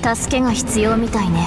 助けが必要みたいね。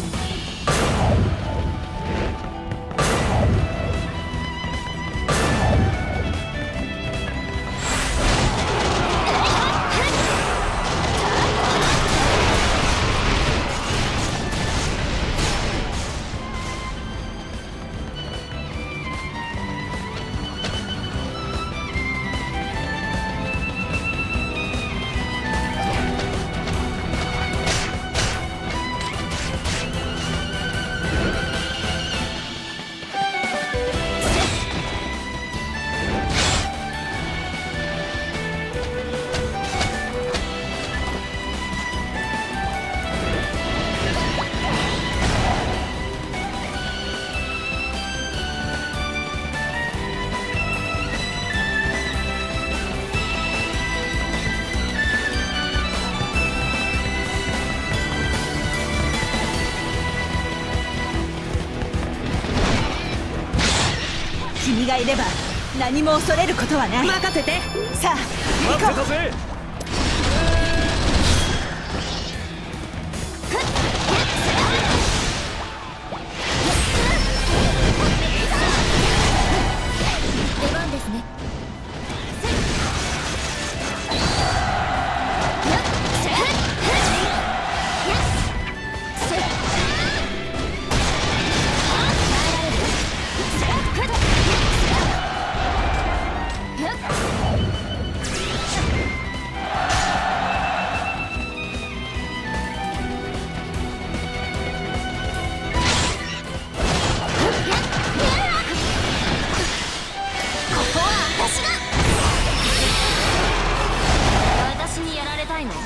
君がいれば何も恐れることはない。 任せて。 さあ行こう。 待ってたぜ。 出番ですね。私にやられたいの？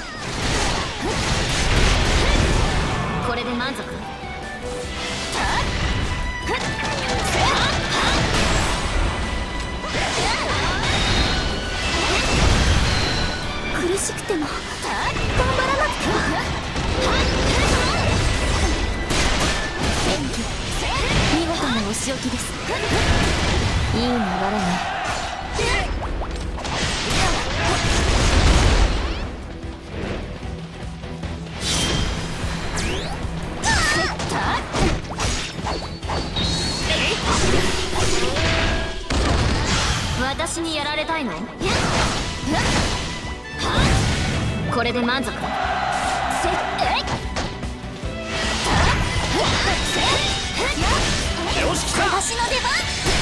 これで満足？苦しくても頑張らなくては。見事なお仕置きです。いい流れね。私にやられたいの？これで満足？よし来た。 私の出番。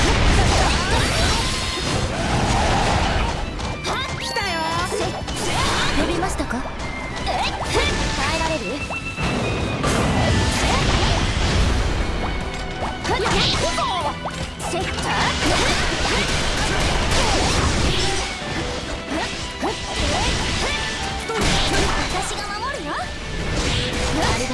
来たよ。 呼びましたか？耐えられる？セッター。私が守るよ。ありがとう。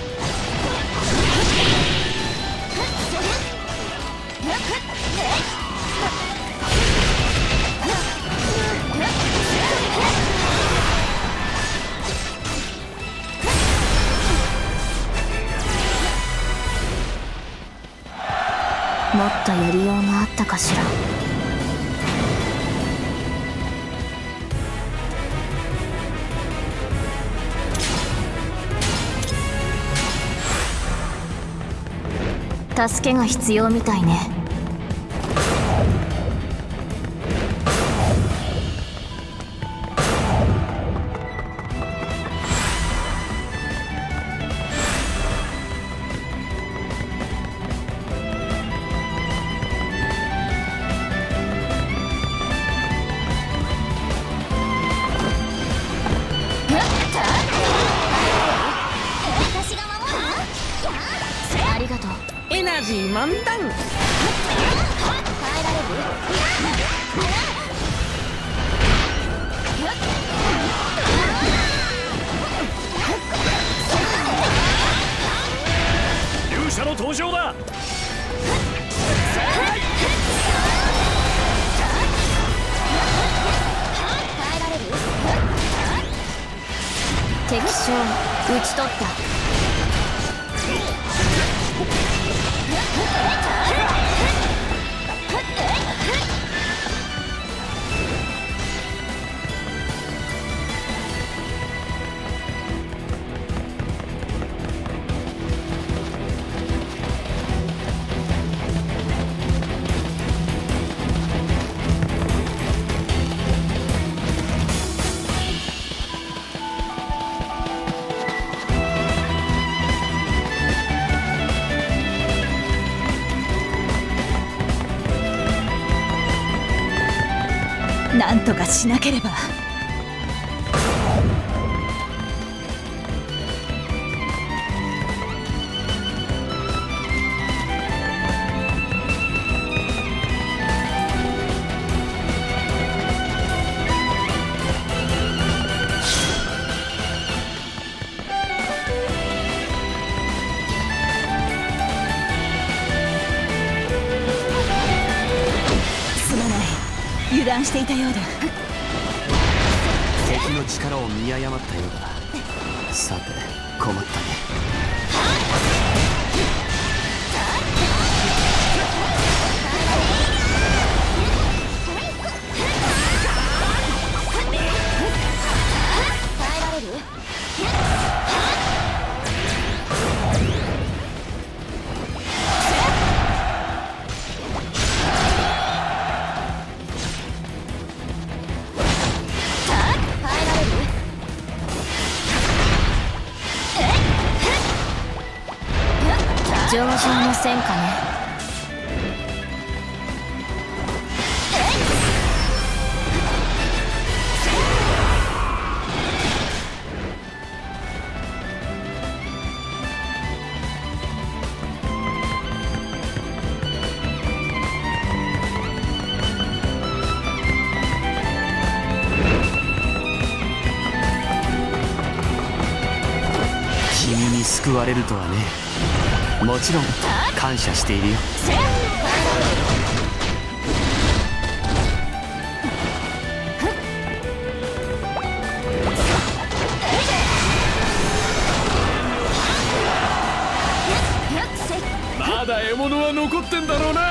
もっとやりようがあったかしら。助けが必要みたいね。ありがとう。 エナジー満タン。 耐えられる？ 勇者の登場だ。 敵将討ち取った。 なんとかしなければ。油断していたようだ。 敵の力を見誤ったようだ。さて困ったね。 上々の戦果ね。 君に救われるとはね。もちろん感謝しているよ。 まだ獲物は残ってんだろうな。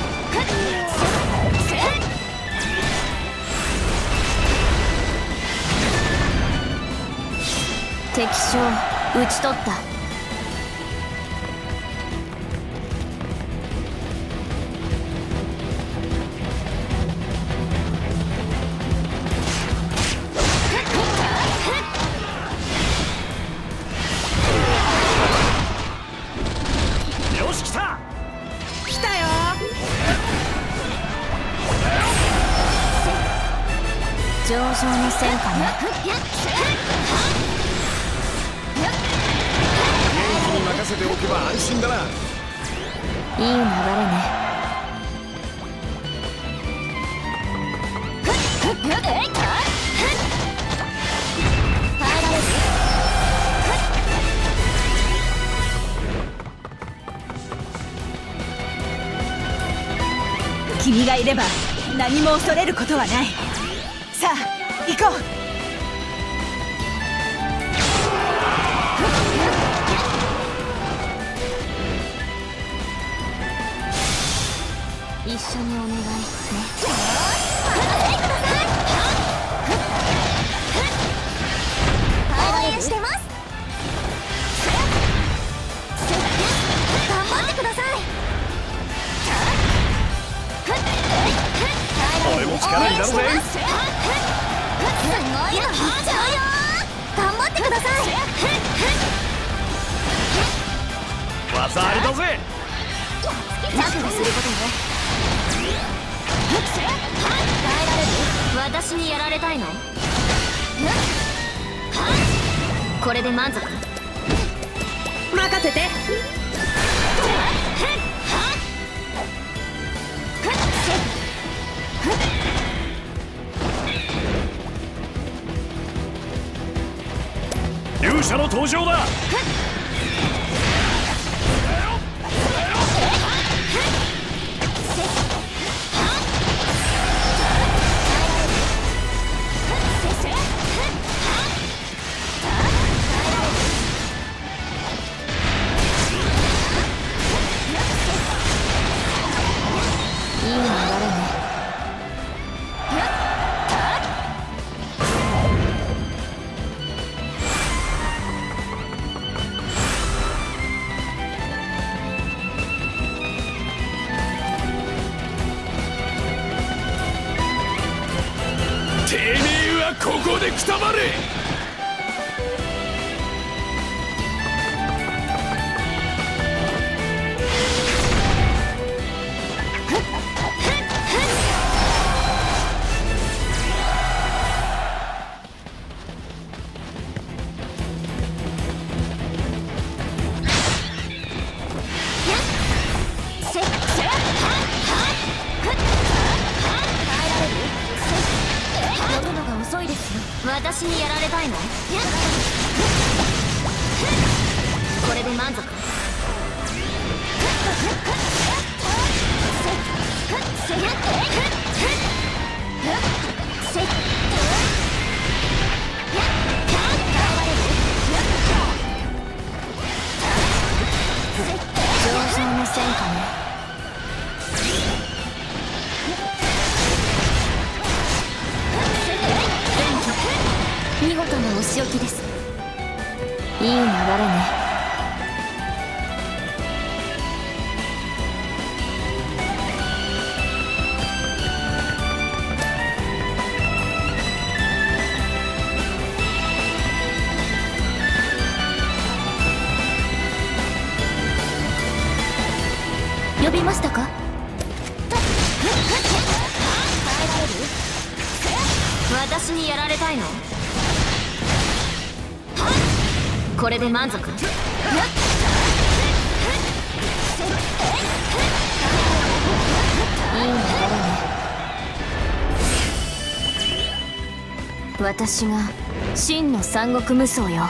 敵将討ち取った。上々の戦果ね。 元気に任せておけば安心だな。 いい流れね。 君がいれば何も恐れることはない。さあ行こう。 一緒にお願いね。 応援してます。頑張ってください。 俺も力になるぜ。 すごいの引いちゃうよ。頑張ってください。 技ありだぜ。 覚悟することね。私にやられたいの？これで満足？ 任せて。 勇者の登場だ。 いい流れね。 てめえはここでくたばれ。 私にやられたいの？これで満足？上々の戦果ね。見事なお仕置きです。いい流れね。呼びましたか？私にやられたいの？これで満足？いい流れね。私が真の三国無双よ。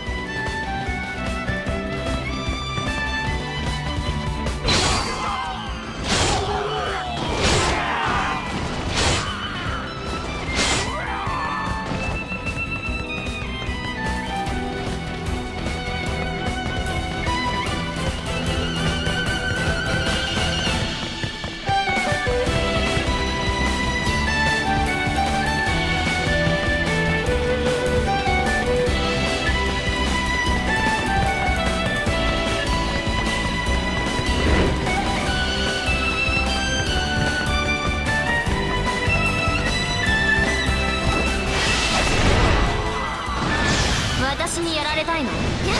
私にやられたいの？こ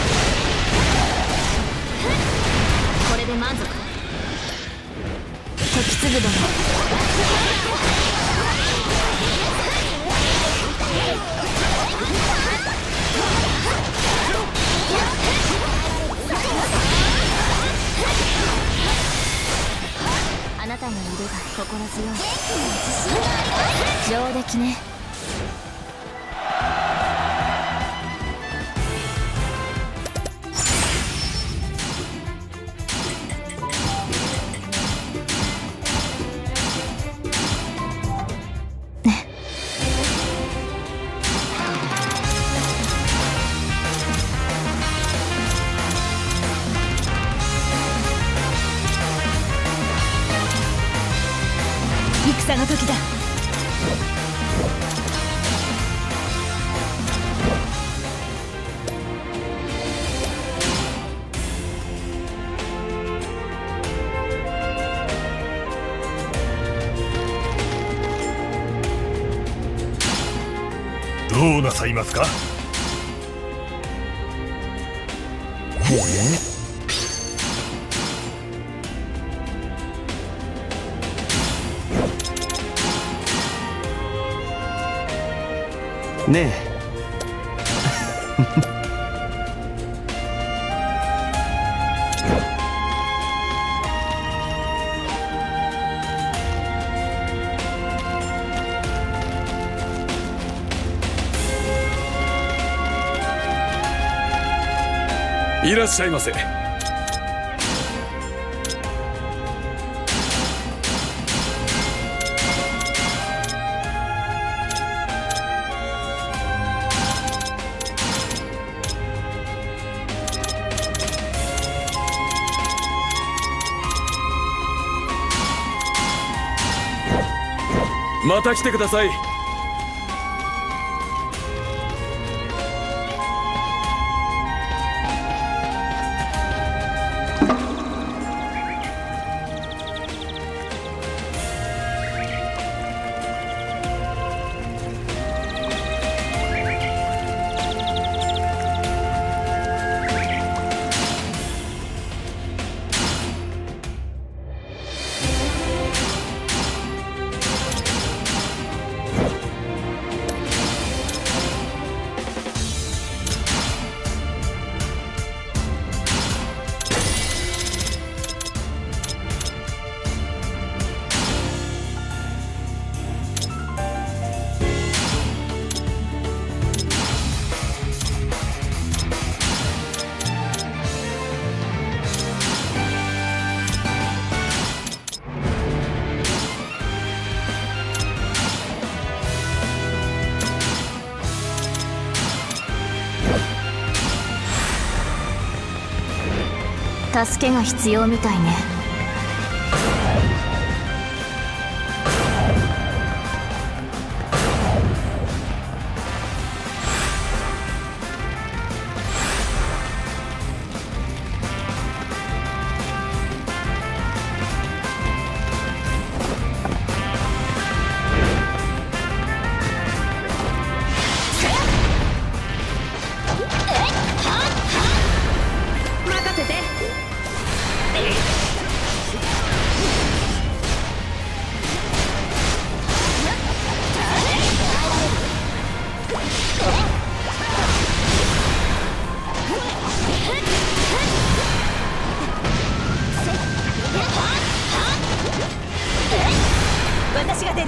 れで満足？時継殿。あなたの腕が心強い。上出来ね。 戦の時だ。 どうなさいますか？ ねえいらっしゃいませ。また来てください。 助けが必要みたいね。 任せて。 私が出る。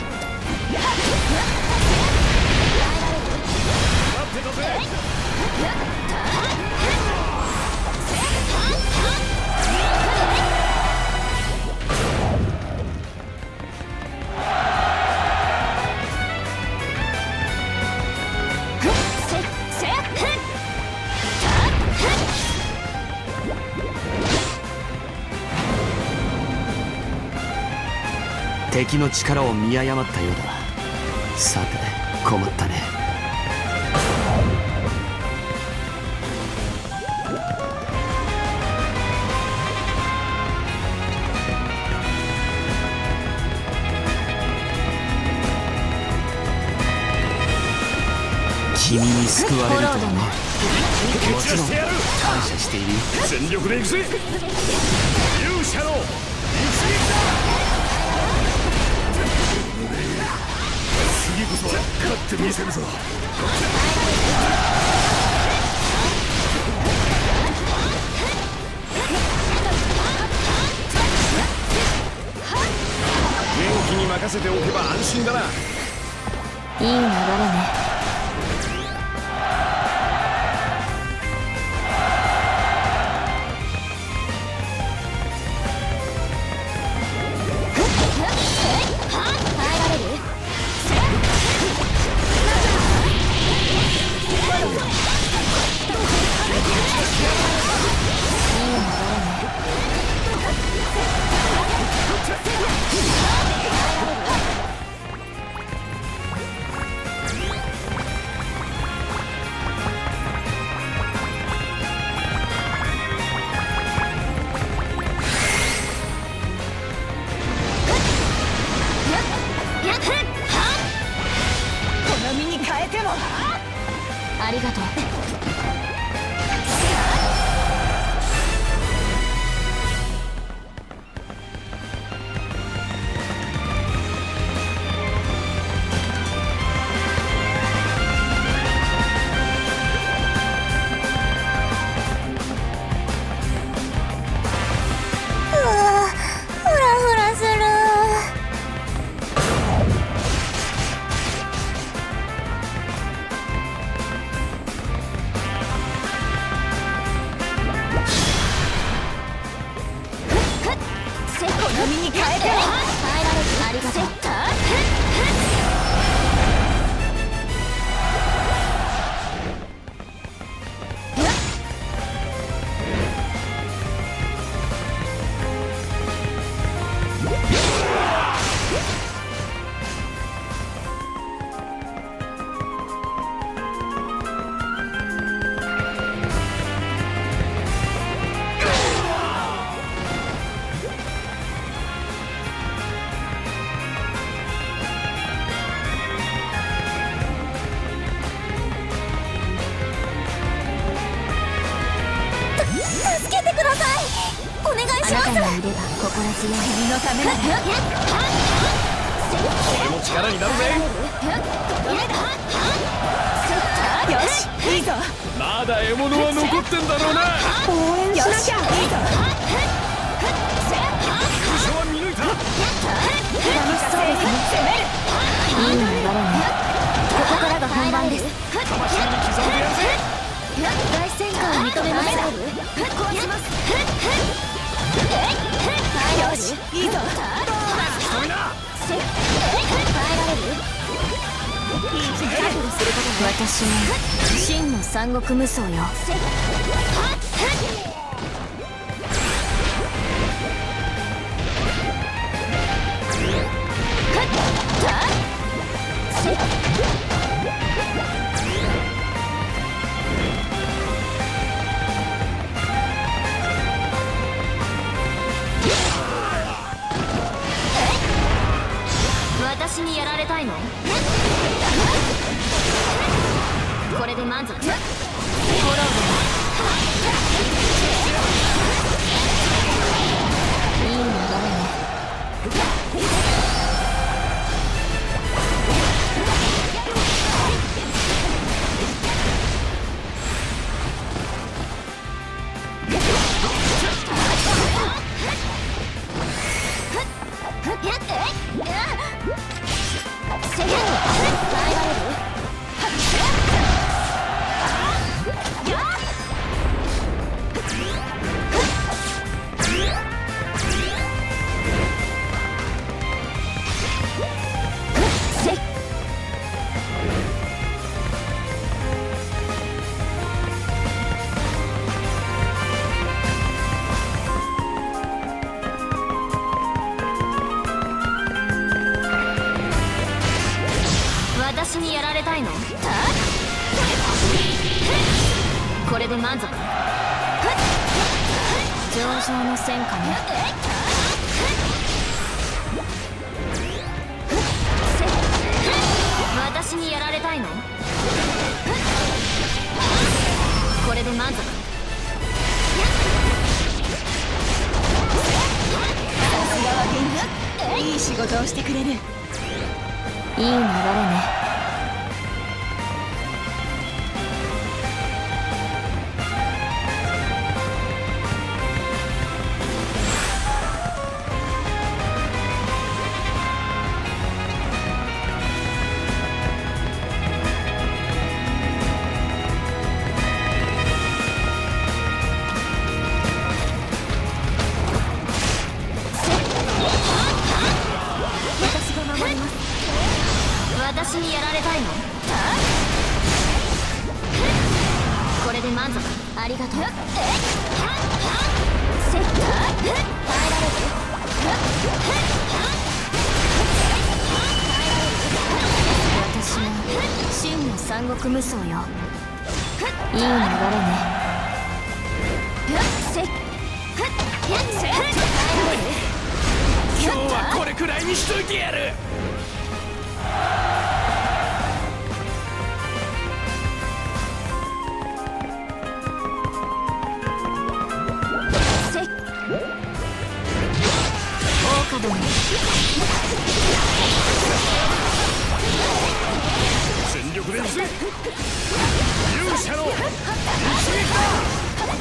敵の力を見誤ったようだ。さて困ったね。君に救われるとはね。もちろん感謝しているよ。 全力で行くぜ。勇者の一撃だ。次こそは勝ってみせるぞ。元気に任せておけば安心だな。 いい流れね。ありがとう。あなたがいれば心強い。 君のためなら俺も力になるぜ。 よし、いいぞ。 まだ獲物は残ってんだろうな。 応援しなきゃ。 いいぞ。 急所は見抜いた。 楽しそうですね。攻める。 いい流れね。ここからが本番です。 魂に刻んでやるぜ。 大旋回を認めます。壊します。 よし、いいぞ。 止めな。 私も真の三国無双よ。 私にやられたいの？これで満足？フォローいい流れね。私にやられたいの？これで満足？上々の戦果ね。私にやられたいの？これで満足？ さすがは元気。いい仕事をしてくれる。 いい流れね。私にやられたいの？これで満足？ありがとう。セッター耐えられる？私は真の三国無双よ。いい流れね。セッ今日はこれくらいにしといてやる。全力で行くぜ。勇者の一撃だ。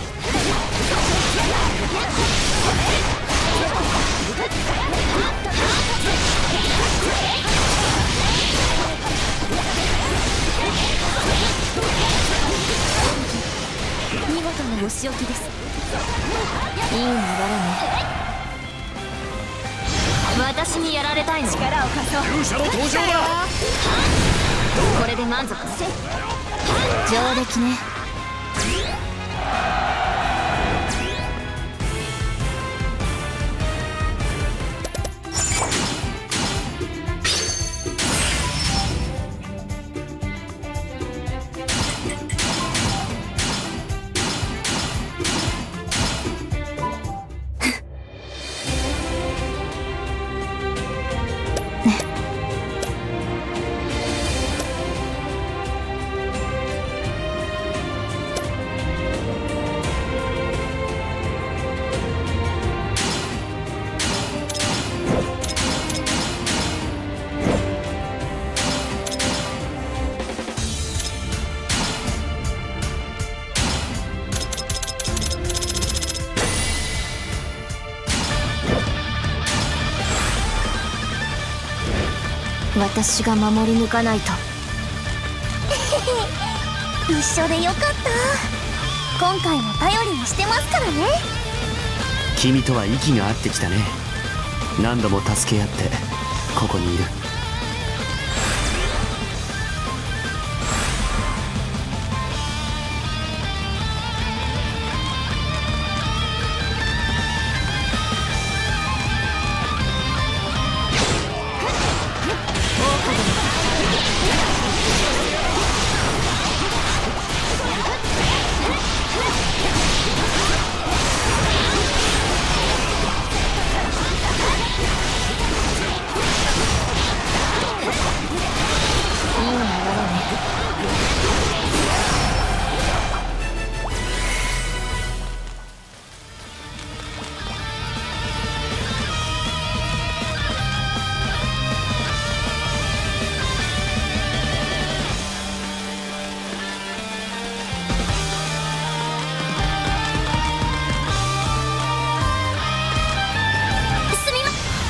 見事なお仕置きです。いい流れね。私にやられたいの？ 力を貸そう。 勇者の登場だ。 これで満足？上出来ね。私が守り抜かないと。 一緒でよかった。今回も頼りにしてますからね。 君とは息が合ってきたね。何度も助け合ってここにいる。 こ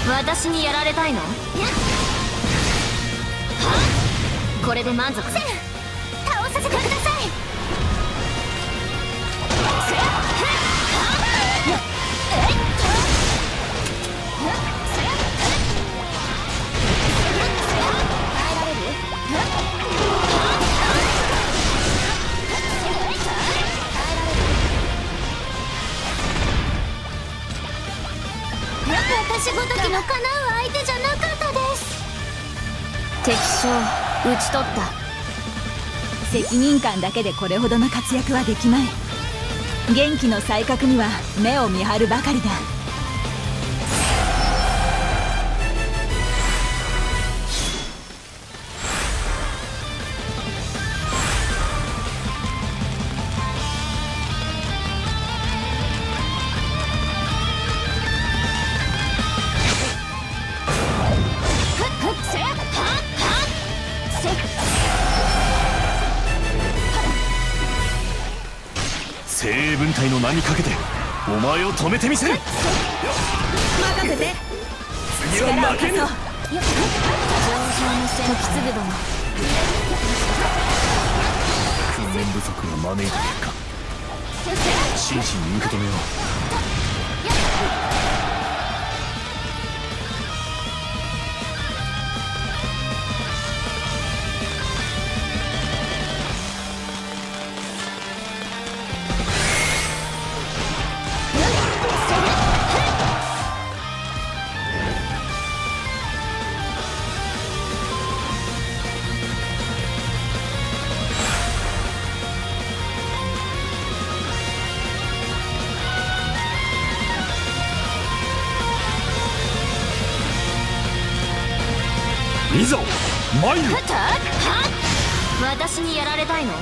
私にやられたいの？これで満足。 倒させてください。私ごときの叶う相手じゃなかったです。 敵将討ち取った。 責任感だけでこれほどの活躍はできまい。元気の才覚には目を見張るばかりだ。 精鋭分隊の名にかけてお前を止めてみせる。 任せて。 次は負けぬ。 上昇の戦時継殿。 訓練不足が招いた結果、真摯に受け止めよう。いざ参る。 私にやられたいの？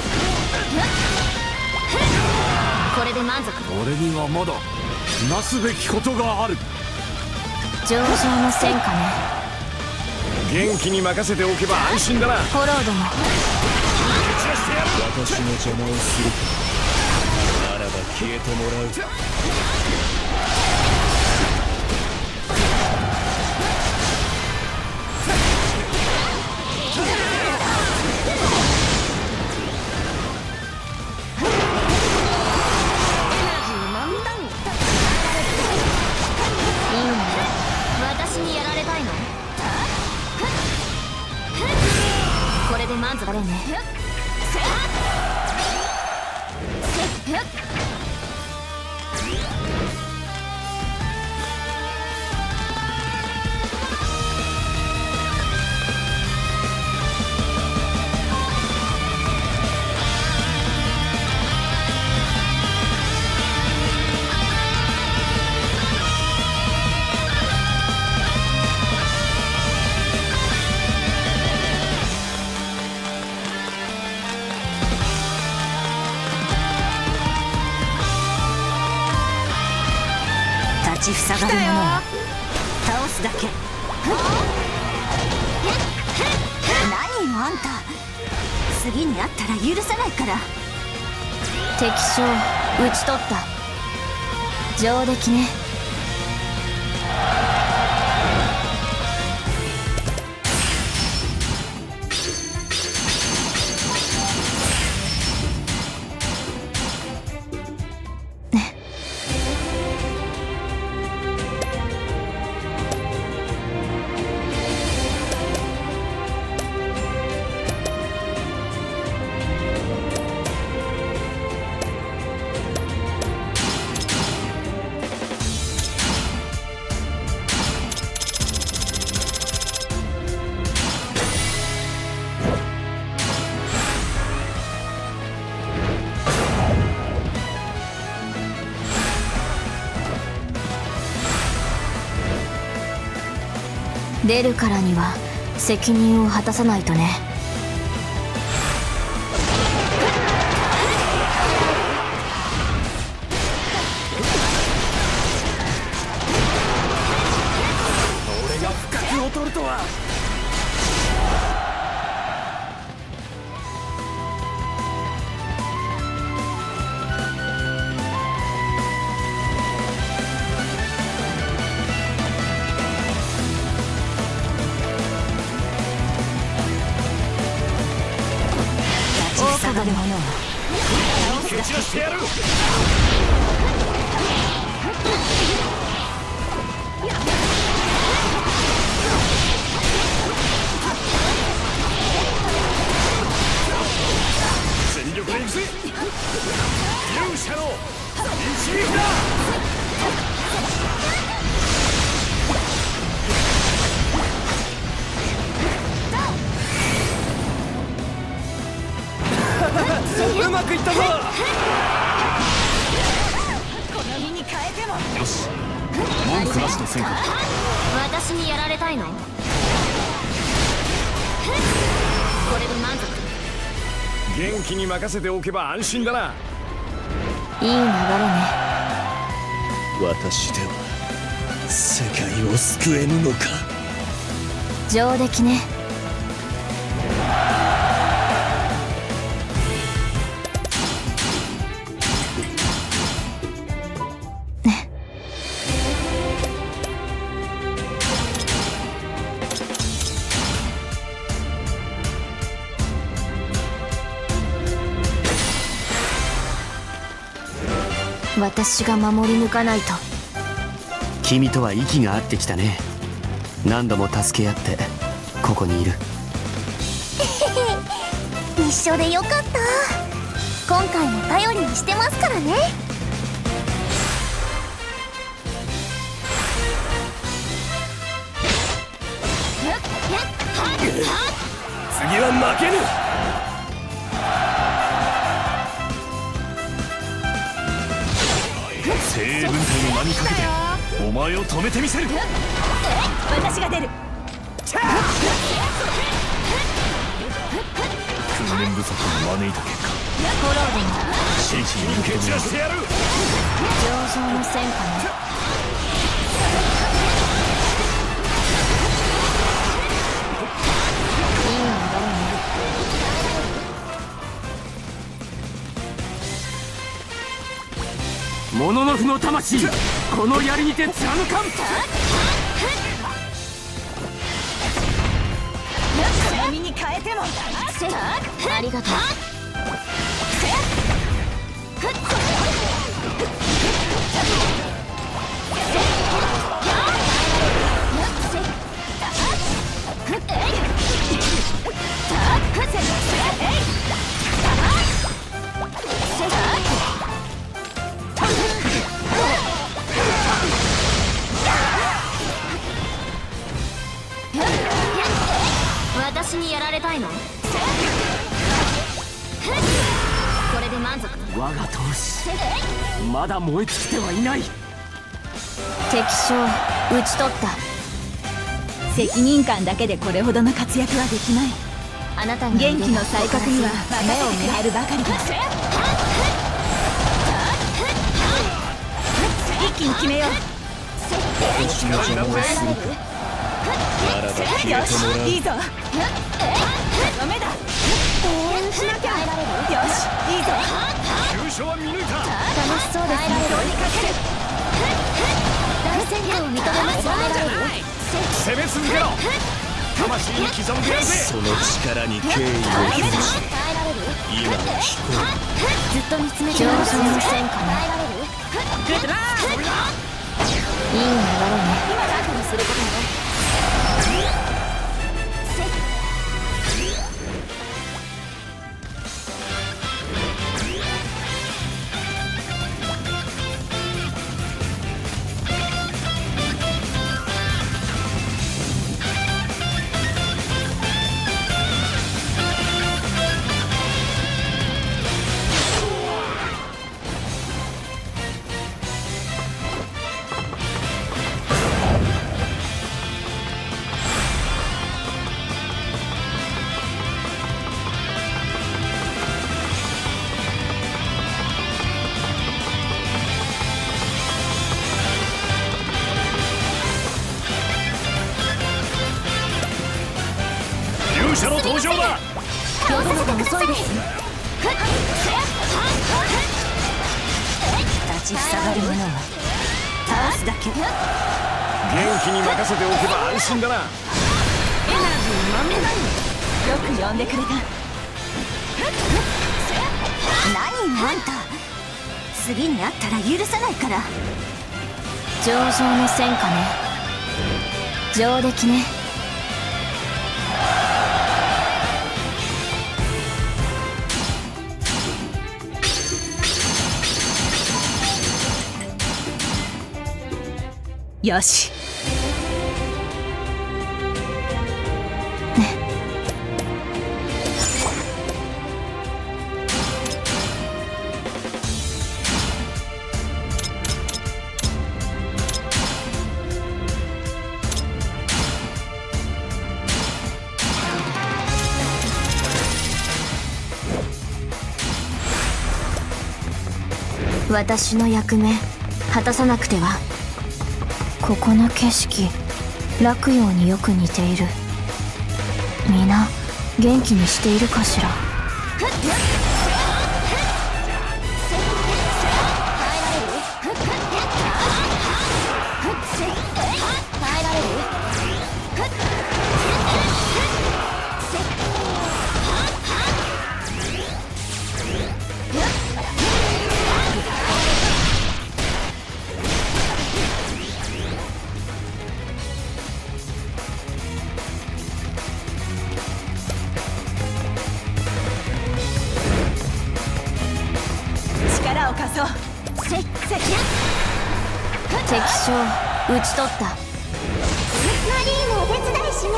これで満足。 俺にはまだなすべきことがある。 上昇の戦果ね。 元気に任せておけば安心だな。 フォロー殿。 私の邪魔をするか。ならば消えてもらう。 私にやられたいの？これで満足だね。 立ちふさがる者を倒すだけ。何よあんた、次に会ったら許さないから。 敵将討ち取った。上出来ね。出るからには責任を果たさないとね。 俺が不覚を取るとは。 ちらしてやる。全力で行くぜ。勇者の一撃だ。うまくいったぞ。 この身に変えても。 よし、文句なしの戦果。 私にやられたいの？これで満足。 元気に任せておけば安心だな。 いい流れね。 私では世界を救えぬのか。 上出来ね。私が守り抜かないと。 君とは息が合ってきたね。何度も助け合ってここにいる。 一緒でよかった。今回も頼りにしてますからね。 次は負けぬ。精鋭軍隊の名にかけてお前を止めてみせる。 私が出る。 訓練不足を招いた結果、真摯に受け止めます。 上々の戦果ね。いい流れね。 モノノフの魂、この槍にて貫かん。 この身に変えても。 ありがとう。 私にやられたいの？これで満足。 我が闘志まだ燃え尽きてはいない。 敵将討ち取った。 責任感だけでこれほどの活躍はできない。 あなたが元気の才覚には目を見張るばかりだ。一気に決めよう。 私が邪魔をするか。ならば消えてもらう。 よし、いいぞ。ダメだ。応援しなきゃ。よし、いいぞ。 優勝は見抜いた。 楽しそうですね。大戦果を認めます。 攻め続けろ。魂に刻んでやるぜ。その力に敬意を表し、今の飛行ずっと見つめて上々の戦果ね。いい流れね。 今楽にすることね。 勇者の登場だ。 両手が遅いです。 立ちふさがる者は倒すだけ。 元気に任せておけば安心だな。 よく呼んでくれた。何あんた、 次に会ったら許さないから。 上々の戦果ね。上出来ね。 よし。 私の役目果たさなくては。ここの景色落葉によく似ている。皆元気にしているかしら。 力を貸そう。 敵将討ち取った。 マリーもお手伝いします。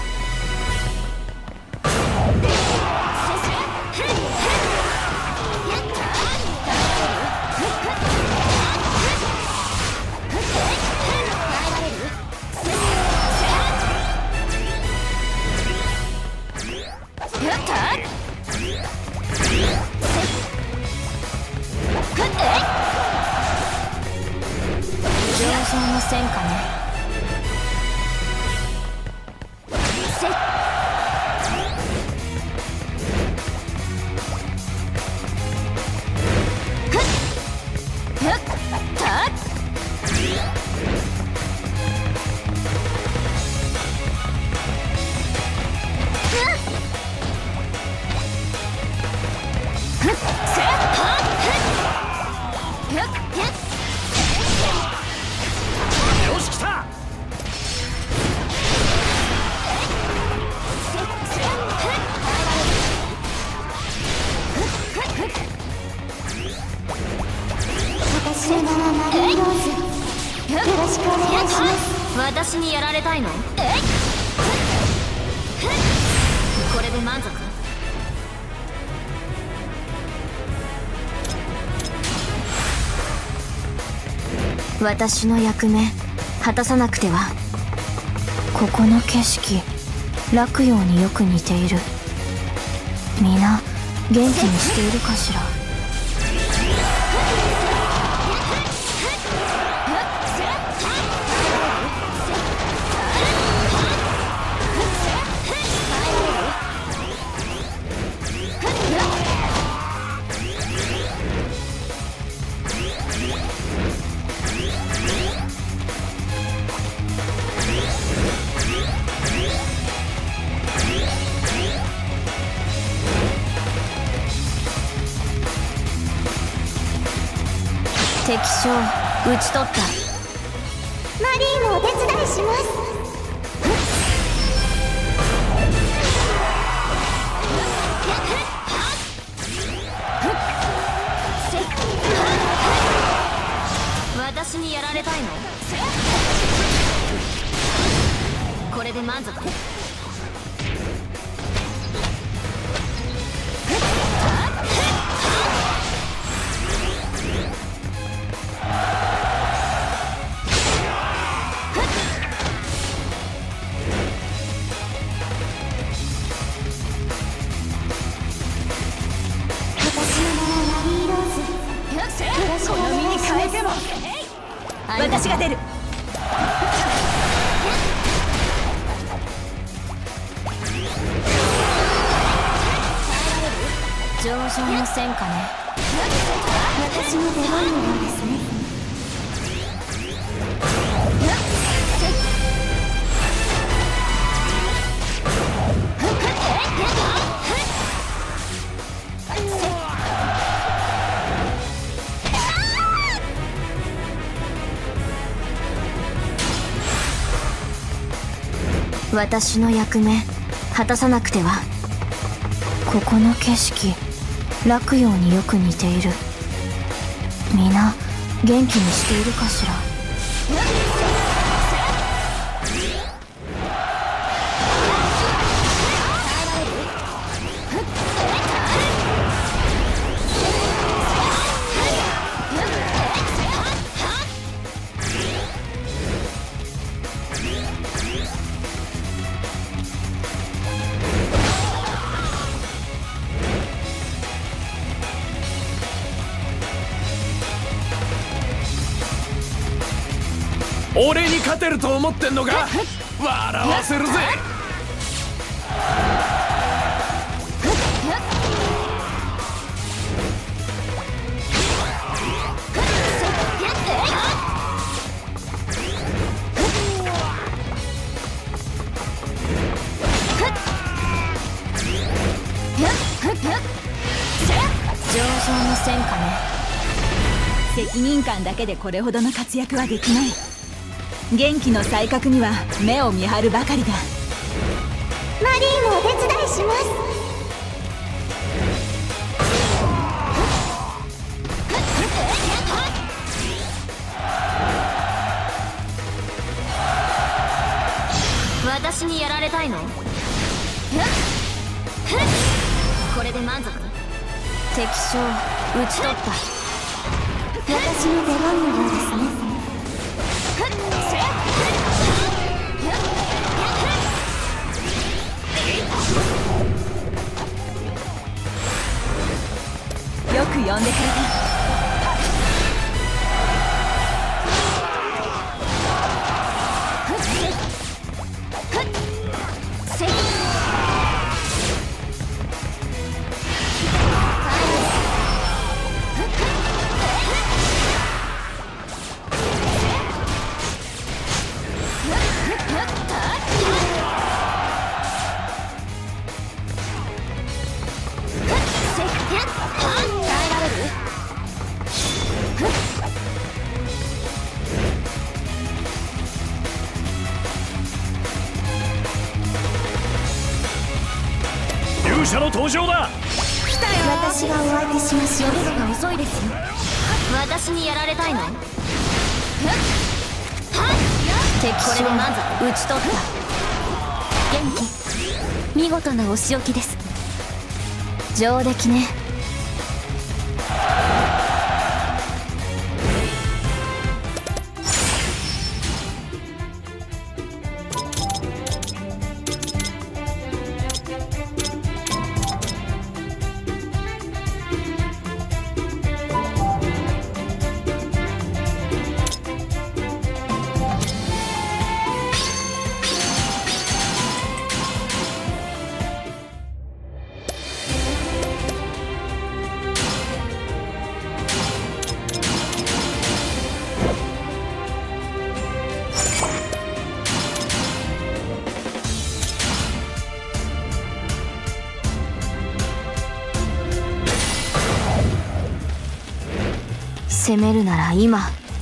上々の戦果ね。 よし来た。 私の名はマリーローズ。よろしくお願いします。 私にやられたいの？これで満足？私の役目果たさなくては。ここの景色落葉によく似ている。皆元気にしているかしら。敵将討ち取った。 マリーもお手伝いします。 私にやられたいの？これで満足？ この身に変えても私が出る。 上々の戦果ね。 私の出番のようですね。 私の役目果たさなくては。ここの景色落葉によく似ている。皆元気にしているかしら。 俺に勝てると思ってんのか。笑わせるぜ。 上々の戦果ね。 責任感だけでこれほどの活躍はできない。元気の才覚には目を見張るばかりだ。 マリーもお手伝いします。 私にやられたいの？これで満足？敵将討ち取った。 私の出番のようですね。 よく呼んでくれた。 勇者の登場だ。 私がお相手しましょう。 呼ぶのが遅いですよ。私にやられたいの？敵将討ち取った。 元気、見事なお仕置きです。 上出来ね。攻めるなら今。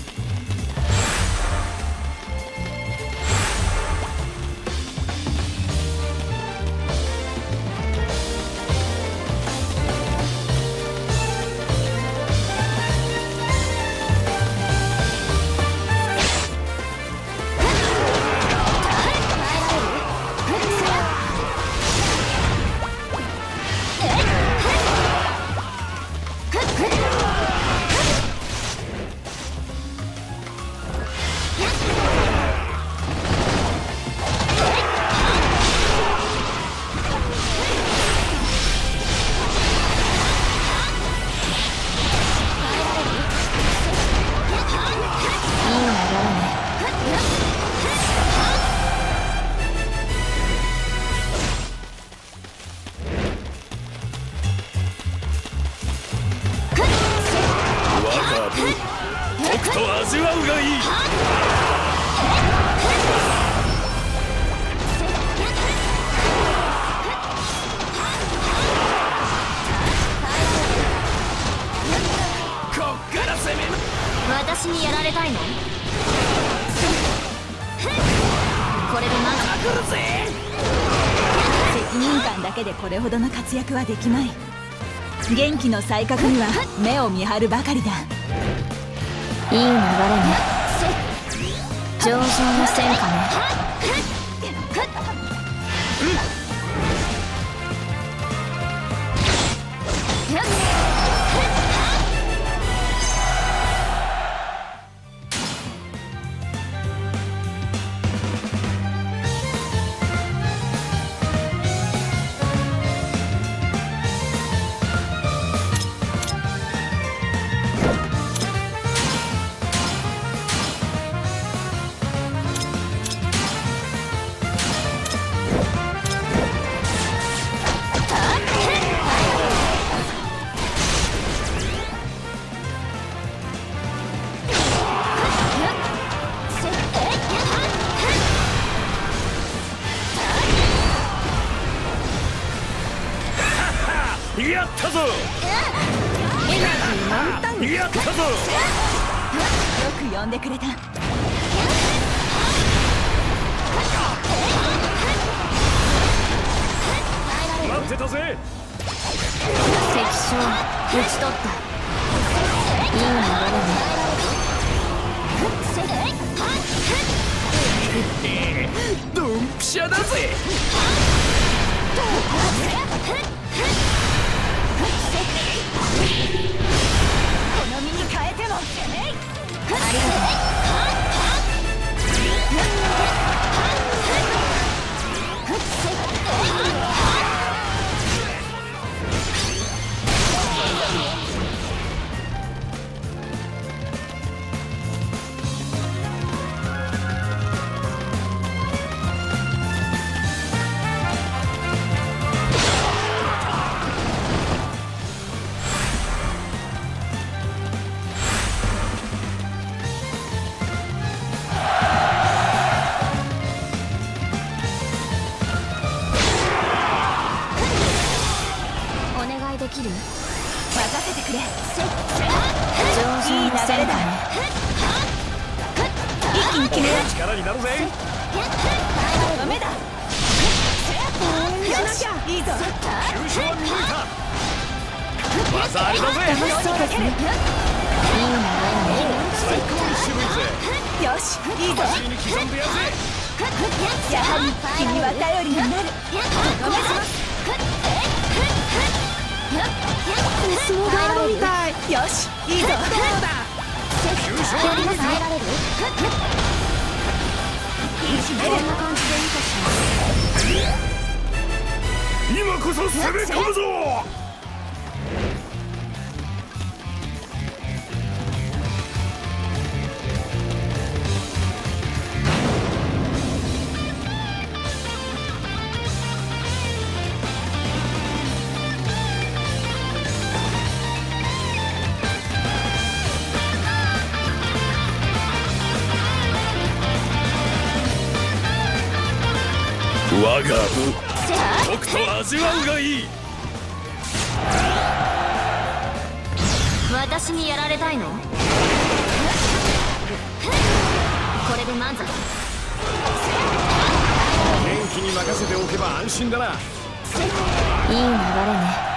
とくと味わうがいい。こっから攻める。 私にやられたいの？これで満足。 来るぜ。 間だけでこれほどの活躍はできまい。元気の才覚には目を見張るばかりだ。 いい流れね。上々の戦果ね。 やったぞ。やったぞ。 よく呼んでくれた。 待ってたぜ。 敵将討ち取った。いい流れね。 ドンピシャだぜ。 この身に変えても。 ありがとう。できる？ 任せてくれ。 上手に流れだ。 一気に決めよう。 力になるぜ。 ダメだ。よし、いいぞ。 急所は見抜いた。技ありだぜ。 そうですね。いい流れね。 最高に渋いぜ。 よし、いいぞ。 に刻んでやるぜ。 やはり君は頼りになる。お願いします。スノーガードみたい。よし、いいぞ。 急所は見抜いた。 こんな感じでいいかしら。 今こそ攻め込むぞ。我が武、とくと味わうがいい。 私にやられたいの？これで満足。 元気に任せておけば安心だな。 いい流れね。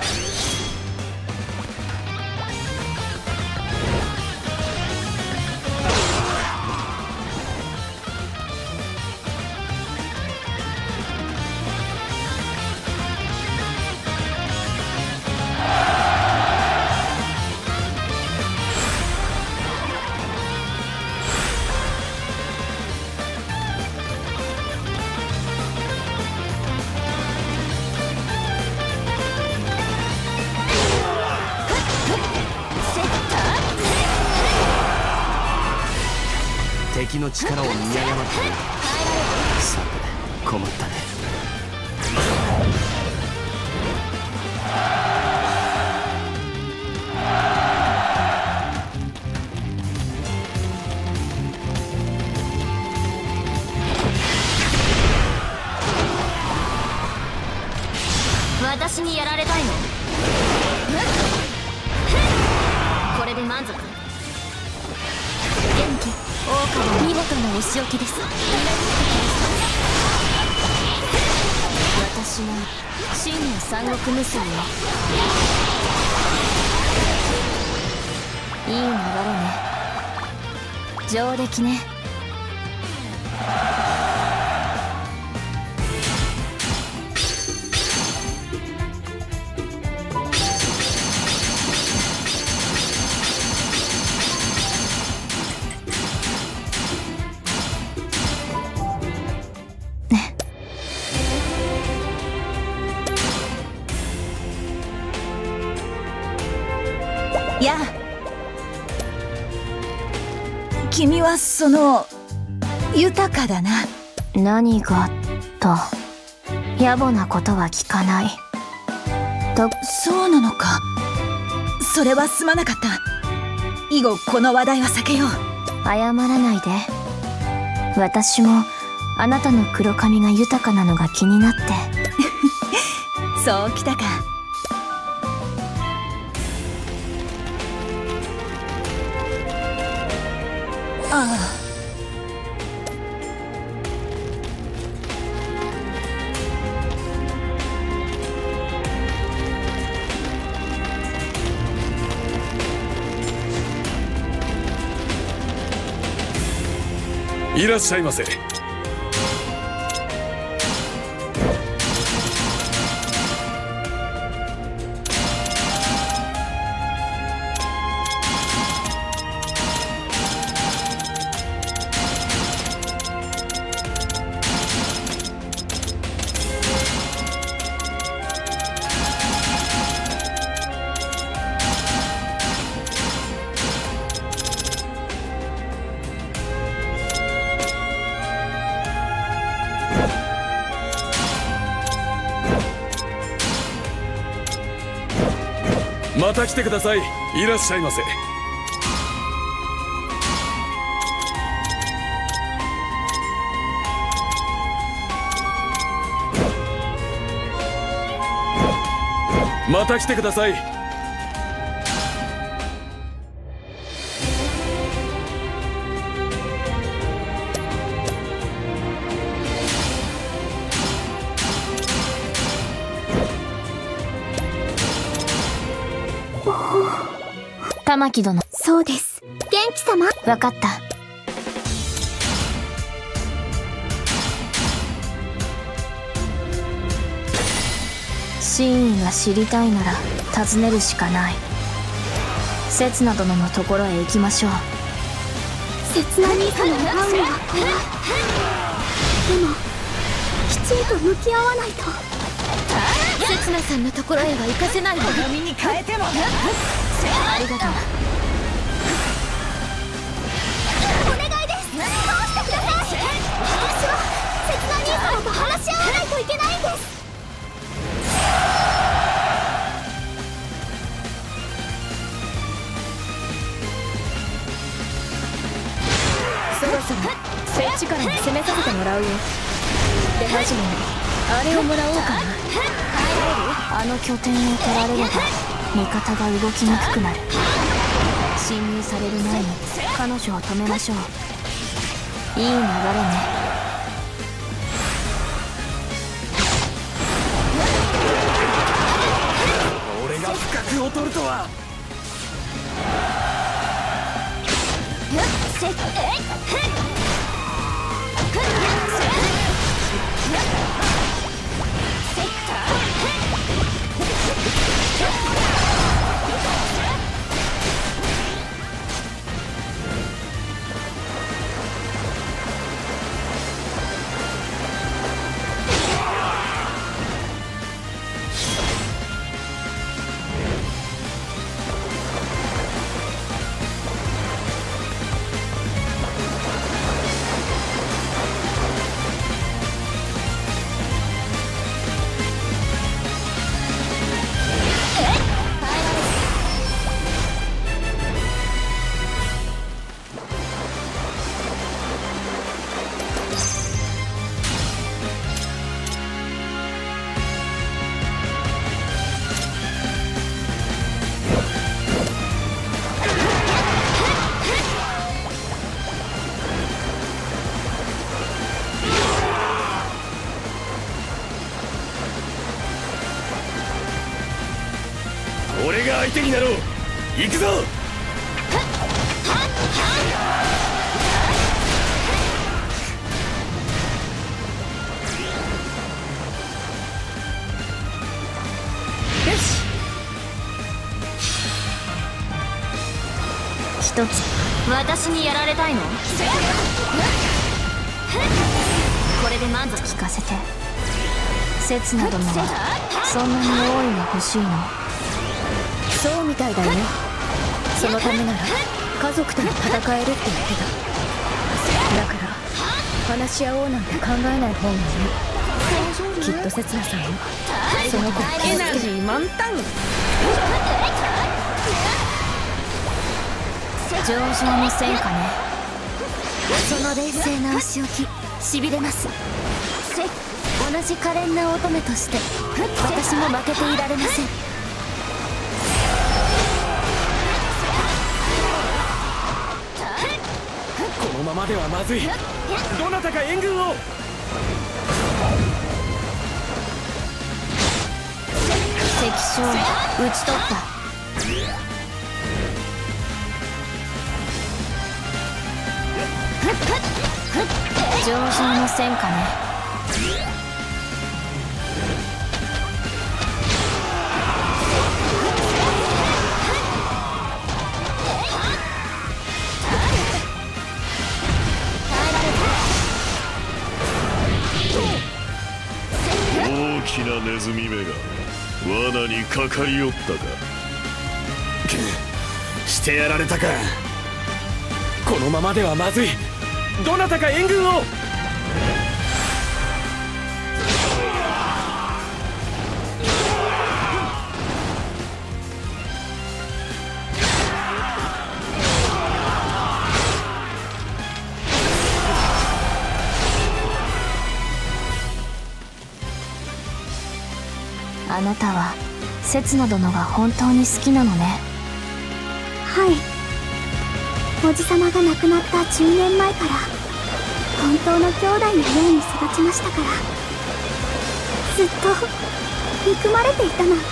敵の力を見誤ってさて困ったね。 私にやられたいの？これで満足。元気、狼、見事なお仕置きです。私私が真の三国無双よ。いい流れね。上出来ね。 やあ、君はその豊かだな。 何がと野暮なことは聞かないと。 そうなのか。それはすまなかった。以後この話題は避けよう。 謝らないで。私もあなたの黒髪が豊かなのが気になってそうきたか。ああ、 いらっしゃいませ。また来てください。いらっしゃいませ。また来てください。 玉木殿。 そうです。元気様。 分かった。真意が知りたいなら尋ねるしかない。刹那殿のところへ行きましょう。 刹那兄様に会うのは怖い。でもきちんと向き合わないと。刹那さんのところへは行かせないわ。 鏡に変えても。 ありがとう。 お願いです。通してください。私は刹那兄様と話し合わないといけないんです。 そろそろそっちからも攻めさせてもらうよ。手始めにあれをもらおうかな。あの拠点を取られれば味方が動きにくくなる。侵入される前に彼女を止めましょう。いい流れね。 俺が不覚を取るとは。 俺が相手になろう。行くぞ。 よし。一つ私にやられたいの？これで満足。聞かせて。刹那殿はそんなに王位が欲しいの？そうみたいだよ。そのためなら家族とも戦えるって言ってた。だから話し合おうなんて考えない方がいい。きっと刹那さんもその子をエナジー満タン。上々の戦果ね。その冷静なお仕置きしびれます。同じ可憐な乙女として私も負けていられません。 このままではまずい。どなたか援軍を。 敵将討ち取った。上々の戦果ね。 大きなネズミめが罠にかかりおったか。してやられたか。このままではまずい。どなたか援軍を。 あなたは刹那殿が本当に好きなのね。 はい。おじさまが亡くなった10年前から本当の兄弟のように育ちましたから、ずっと憎まれていたなんて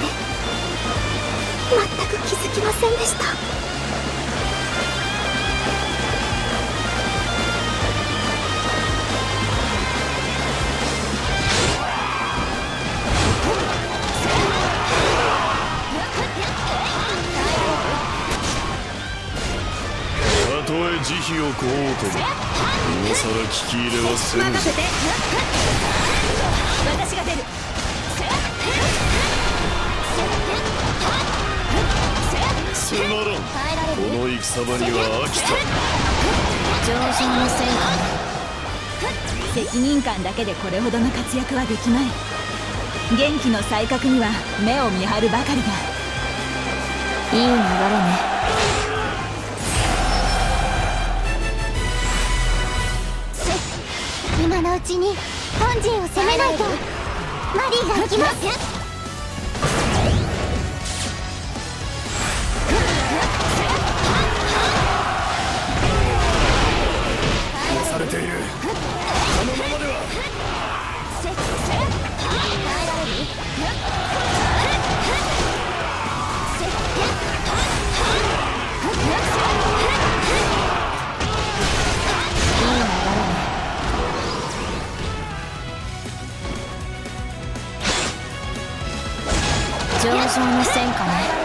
全く気づきませんでした。 たとえ慈悲を請おうとも今さら聞き入れはせぬ。 任せて。 私が出る。 つまらん。この戦場には飽きた。 上々の戦果ね。 責任感だけでこれほどの活躍はできまい。元気の才覚には目を見張るばかりだ。 いい流れね。 今のうちに本陣を攻めないと。マリーが行きます。 押されている。このままでは。 上々の戦果ね。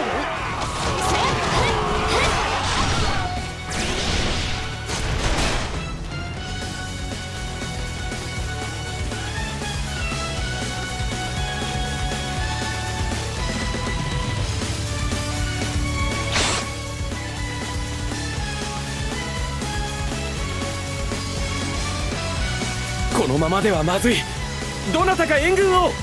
このままではまずい。どなたか援軍を。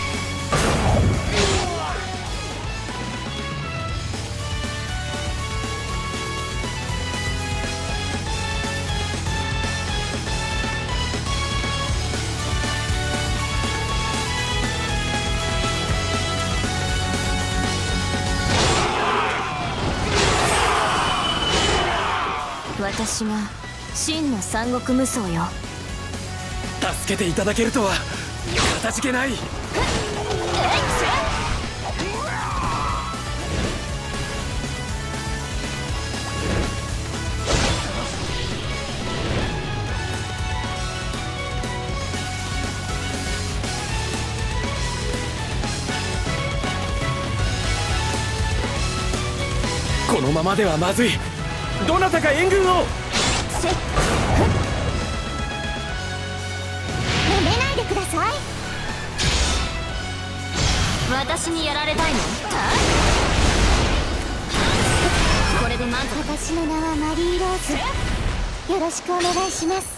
私が真の三国無双よ。 助けていただけるとはかたじけない。 のままではまずい。どなたか援軍を。 やめないでください。 私にやられたいの？これで満足。 私の名はマリー・ローズ。よろしくお願いします。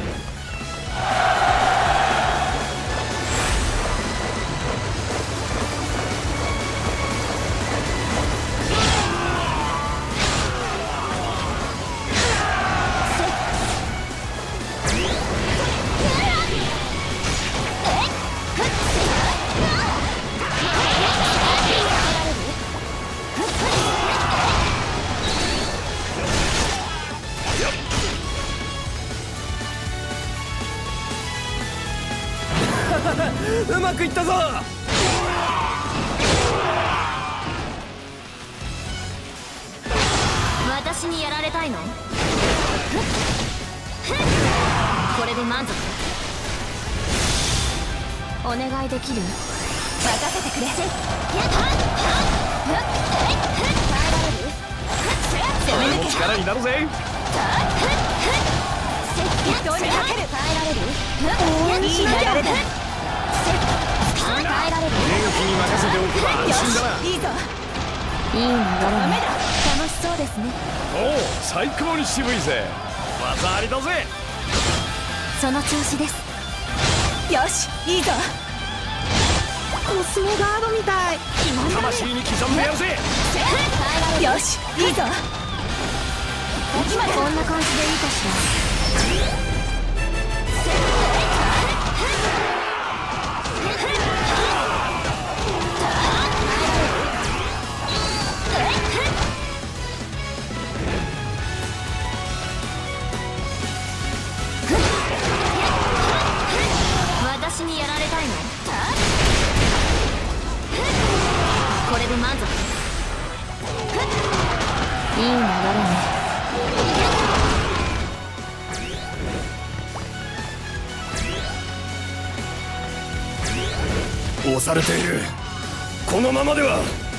うまくいったぞ。 私にやられたいの？これで満足。お願いできる？任せてくれ。 俺も力になるぜ。 適当にかける。耐えられる？いい流れだ。 元気に任せておけば安心だな。 いいぞ。 いい流れね。 楽しそうですね。 おお、最高に渋いぜ。技ありだぜ。 その調子です。 よし、いいぞ。 コスモガードみたい。 魂に刻んでやるぜ。 よし、いいぞ。 こんな感じでいいかしら。私にやられたいの？これで満足。いい流れね。 押されている。このままでは。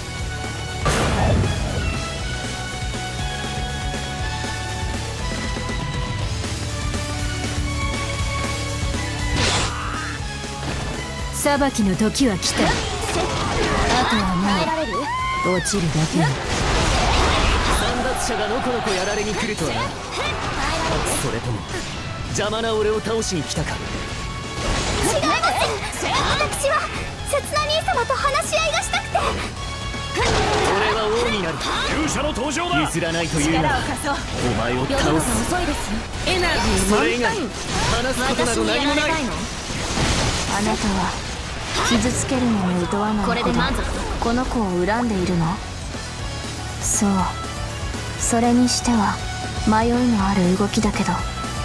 裁きの時は来た。あとはもう落ちるだけよ。 散奪者がのこのこやられに来るとはな。それとも邪魔な俺を倒しに来たか。 違います。私は刹那兄様と話し合いがしたくて。 俺は王になる。 勇者の登場だ。 譲らないというなら力を貸そう。 お前を世の倒中す。 遅いですよ。 エナジーそれ以外満タン。 話すことなど私に何もない。 やられたいの？あなたは傷つけるのに厭わないほどこの子を恨んでいるの？そう、それにしては迷いのある動きだけど。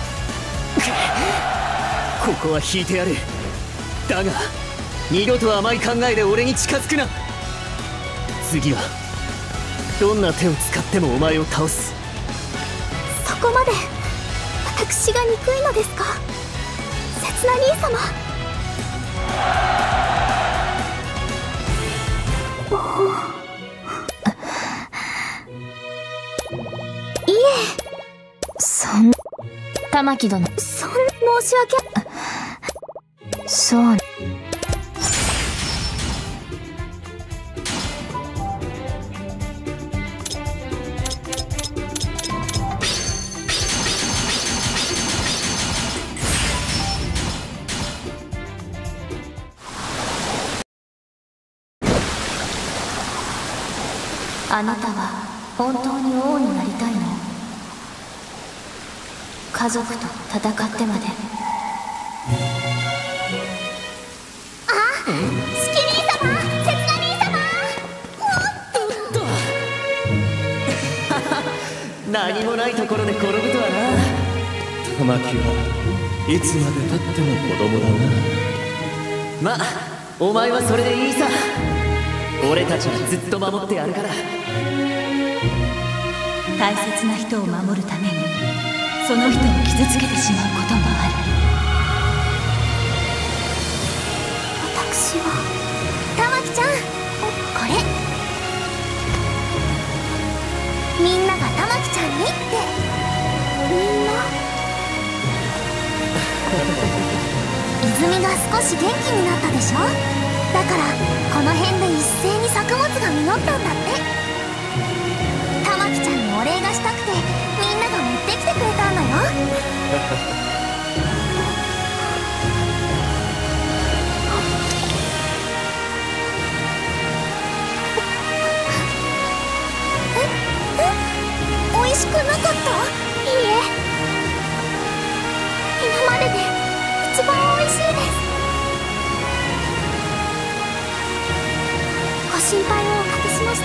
ここは引いてやる。だが二度と甘い考えで俺に近づくな。次はどんな手を使ってもお前を倒す。 そこまで私が憎いのですか、刹那兄様。いえ、 玉木殿、 申し訳。 そう。あなたは本当に王になりたいの？家族と戦ってまで。 スキニー様、刹那兄様。 何もないところで転ぶとはな。 玉木はいつまでたっても子供だな。 まあお前はそれでいいさ。俺たちはずっと守ってやるから。 大切な人を守るためにその人を傷つけてしまうこともある。 私は玉木ちゃん、これみ泉が少し元気になったでしょ。だからこの辺で一斉に作物が実ったんだって。玉木ちゃんにお礼がしたくてみんなが持ってきてくれたんだよ。美味しくなかった？いいえ、今までで一番美味しいです。ご心配をおかけしました。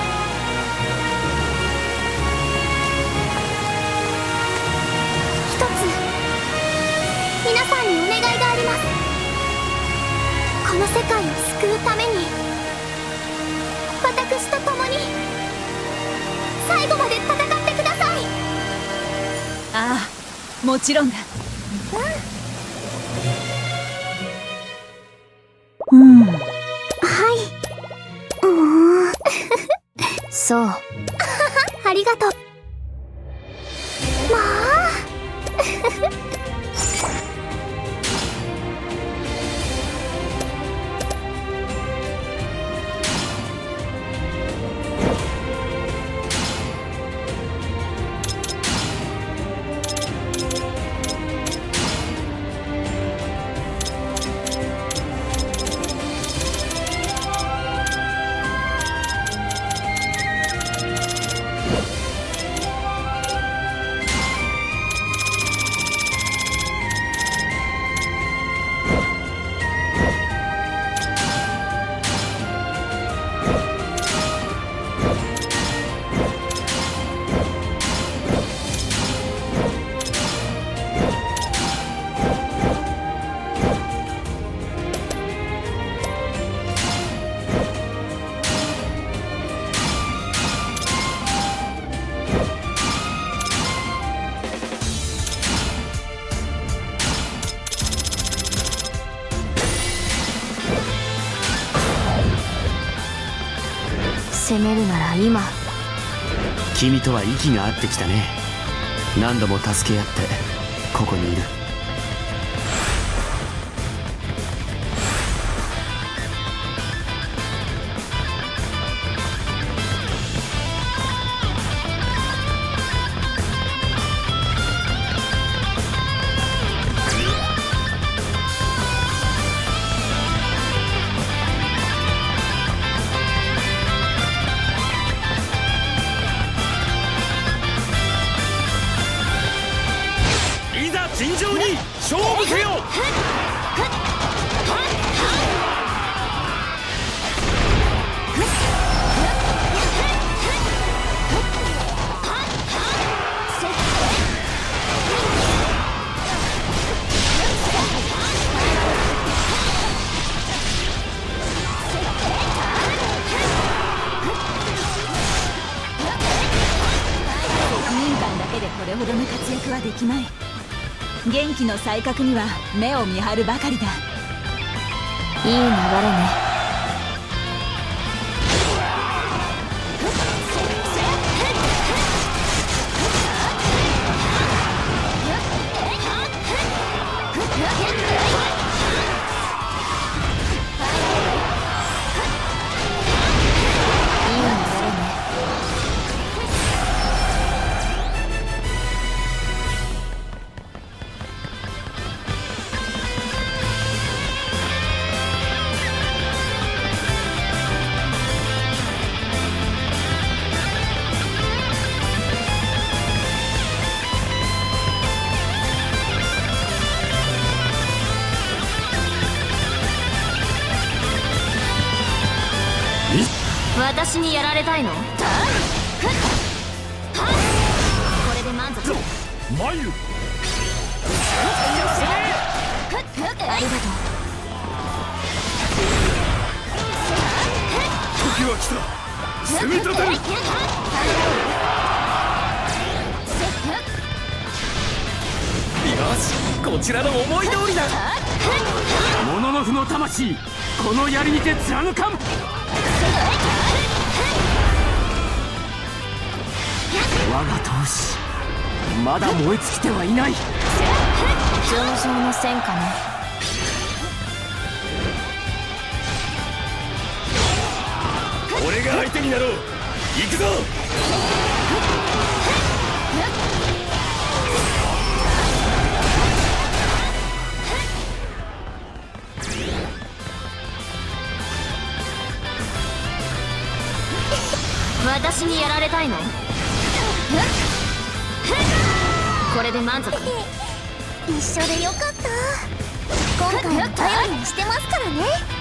一つ皆さんにお願いがあります。この世界を救うために私と共に最後まで戦ってください。 ああ、もちろんだ。 はい。 そう。 ありがとう。まあ攻めるなら今。 君とは息が合ってきたね。何度も助け合ってここにいる。 尋常に勝負せよ。 責任感だけでこれほどの活躍はできまい。元気の才覚には目を見張るばかりだ。 いい流れね。私にやられたいの？これで満足。 眉ありがとう。 時は来た。攻め立てる。よし、こちらの思い通りだ。モノノフの魂、この槍にて貫かん。我が闘志、まだ燃え尽きてはいない。 上々の戦果ね。 俺が相手になろう。行くぞ。 私にやられたいの？これで満足？ 一緒でよかった。今回も頼りにしてますからね。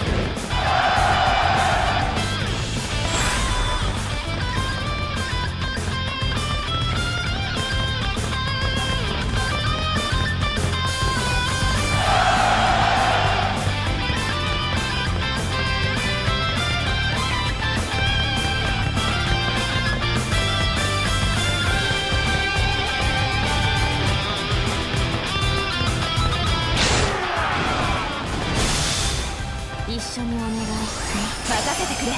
一緒にお願い。 任せてくれ。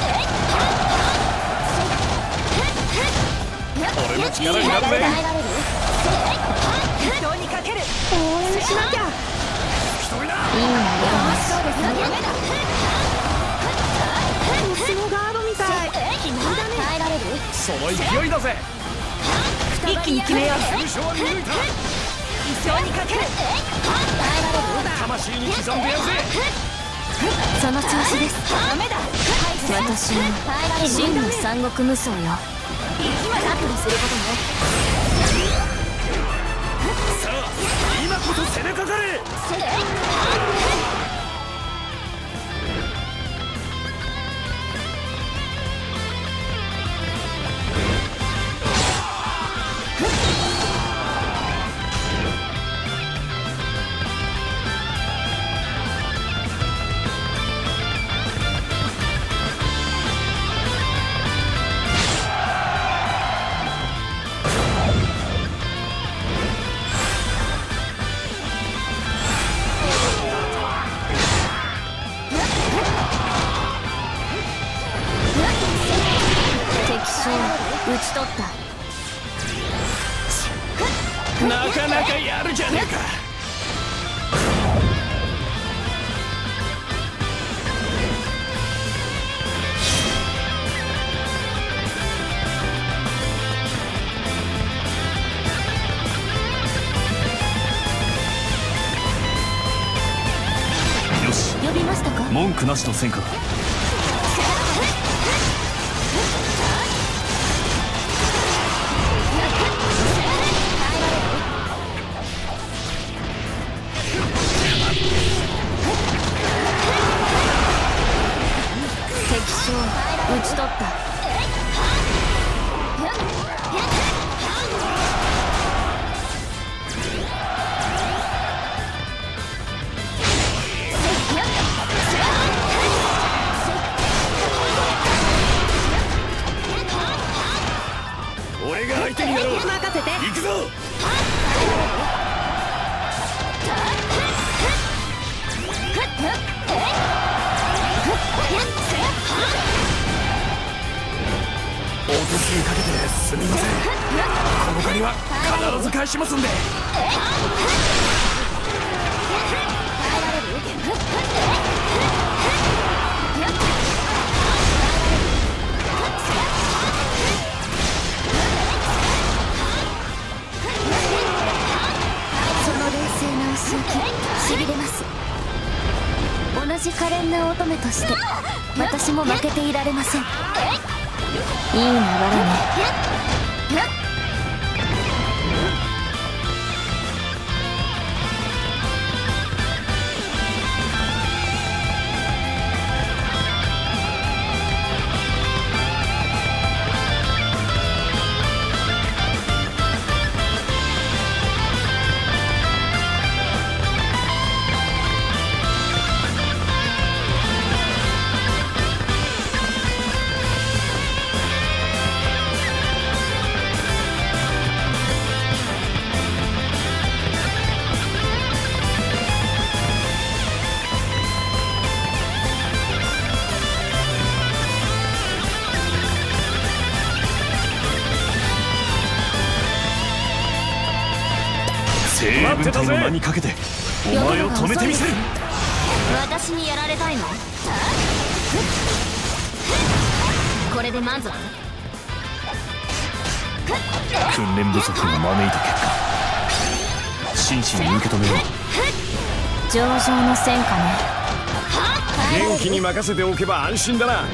俺の力になるぜ。 人にかける。 応援しなきゃ。 いいな。 そうですね。 コスモガードみたい。 耐えられる。 その勢いだぜ。 一気に決めよう。 優勝は見抜いた。 一生にかける。 魂に刻んでやるぜ。 その調子です。 ダメだ。 私の真の三国無双よ。 今だけにすることね。 さあ今こそ攻めかかれ。 討ち取った。 なかなかやるじゃねえか。よし、 呼びましたか？ 文句なしの戦果だ。 討ち取った。 俺が相手になろう。 任せて。 行くぞ。お手数かけてすみません。この借りは必ず返しますんで。 その冷静なお仕置き、しびれます。同じ可憐な乙女として私も負けていられません。いい流れね。 軍隊の名にかけてお前を止めてみせる。 私にやられたいの？これで満足？ 訓練不足が招いた結果、真摯に受け止めよう。 上々の戦果ね。 元気に任せておけば安心だな。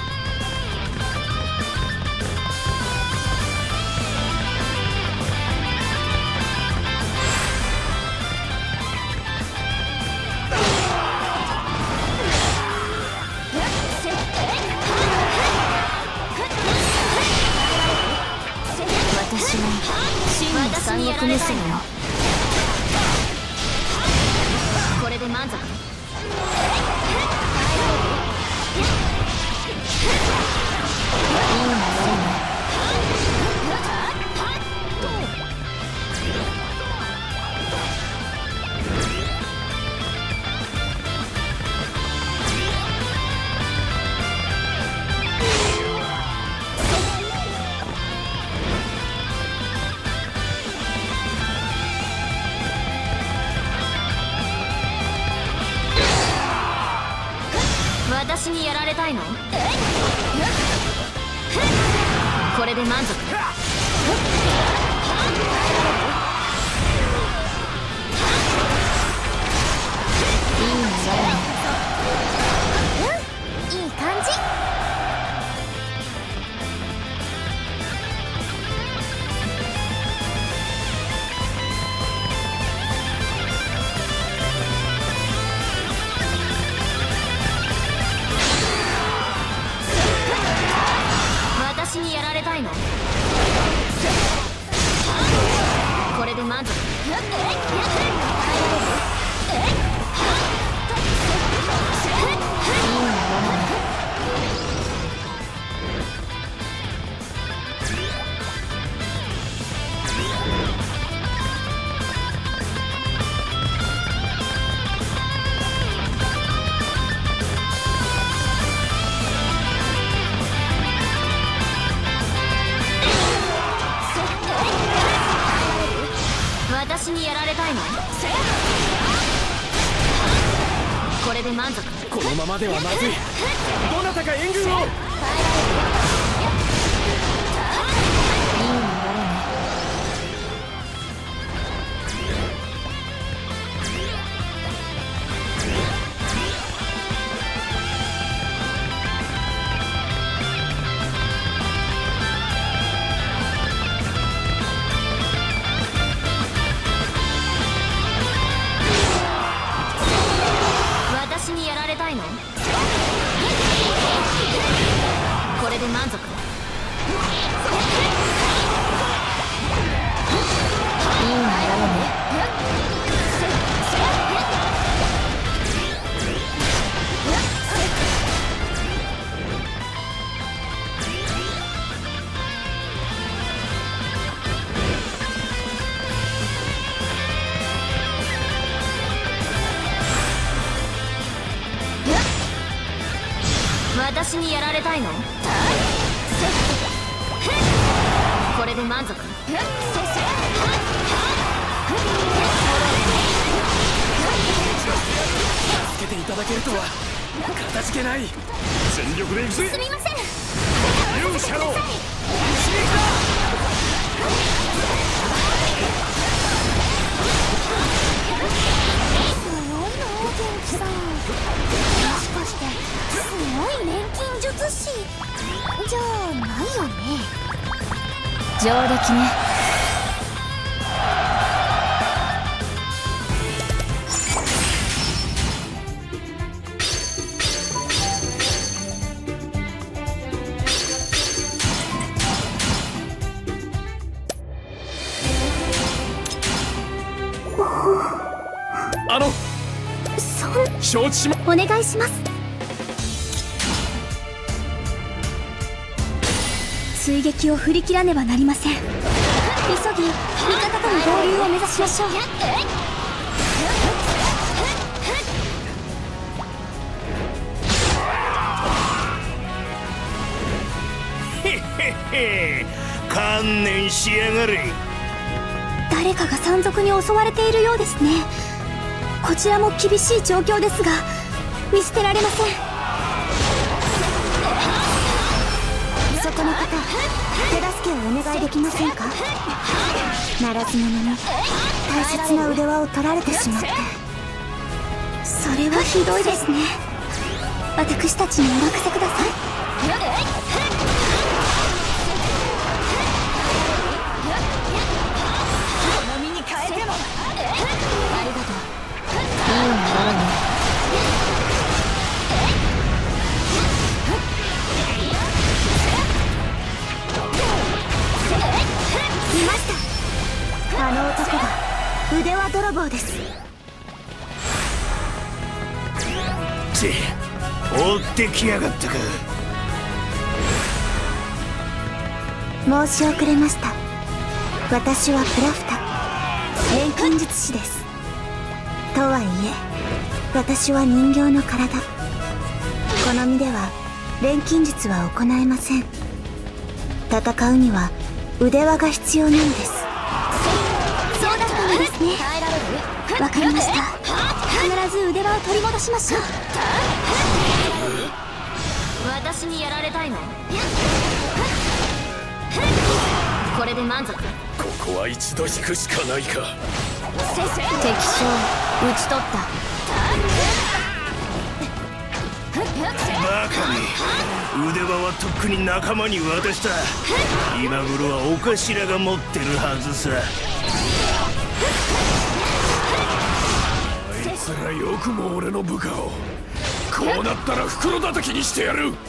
私は真の三億娘よ。これで満足？いい流れね。私にやられたいの？これで満足？いい流れね。いい感じ。私にやられたいの？これで満足？私にやられたいの？これで満足？ このままではまずい。どなたか援軍を。 いい流れね。私にやられたいの？これで満足？いい流れね。私にやられたいの？これで満足？ 助けていただけるとはかたじけない。全力で行くぜ。 すみません。 勇者のもしかしてすごい錬金術師じゃないよね。 上出来ね。 承知しま。 お願いします。追撃を振り切らねばなりません。急ぎ味方との合流を目指しましょう。 へへへ、観念しやがれ。 誰がかが山賊に襲われているようですね。こちらも厳しい状況ですが見捨てられません。そこの方、手助けをお願いできませんか。ならず者に大切な腕輪を取られてしまって。それはひどいですね。私たちにお任せください。 好みに変えても。 ありがとう。いい流れね。 いました。あの男が腕輪泥棒です。 追ってきやがったか。 申し遅れました。私はプラフタ、錬金術師です。とはいえ私は人形の体。この身では錬金術は行えません。戦うには腕輪が必要なのです。そうだったのですね。わかりました。必ず腕輪を取り戻しましょう。 私にやられたいの？これで満足。 ここは一度引くしかないか。 敵将討ち取った。 バカに、腕輪はとっくに仲間に渡した。今頃はお頭が持ってるはずさ。あいつらよくも俺の部下を。こうなったら袋叩きにしてやる。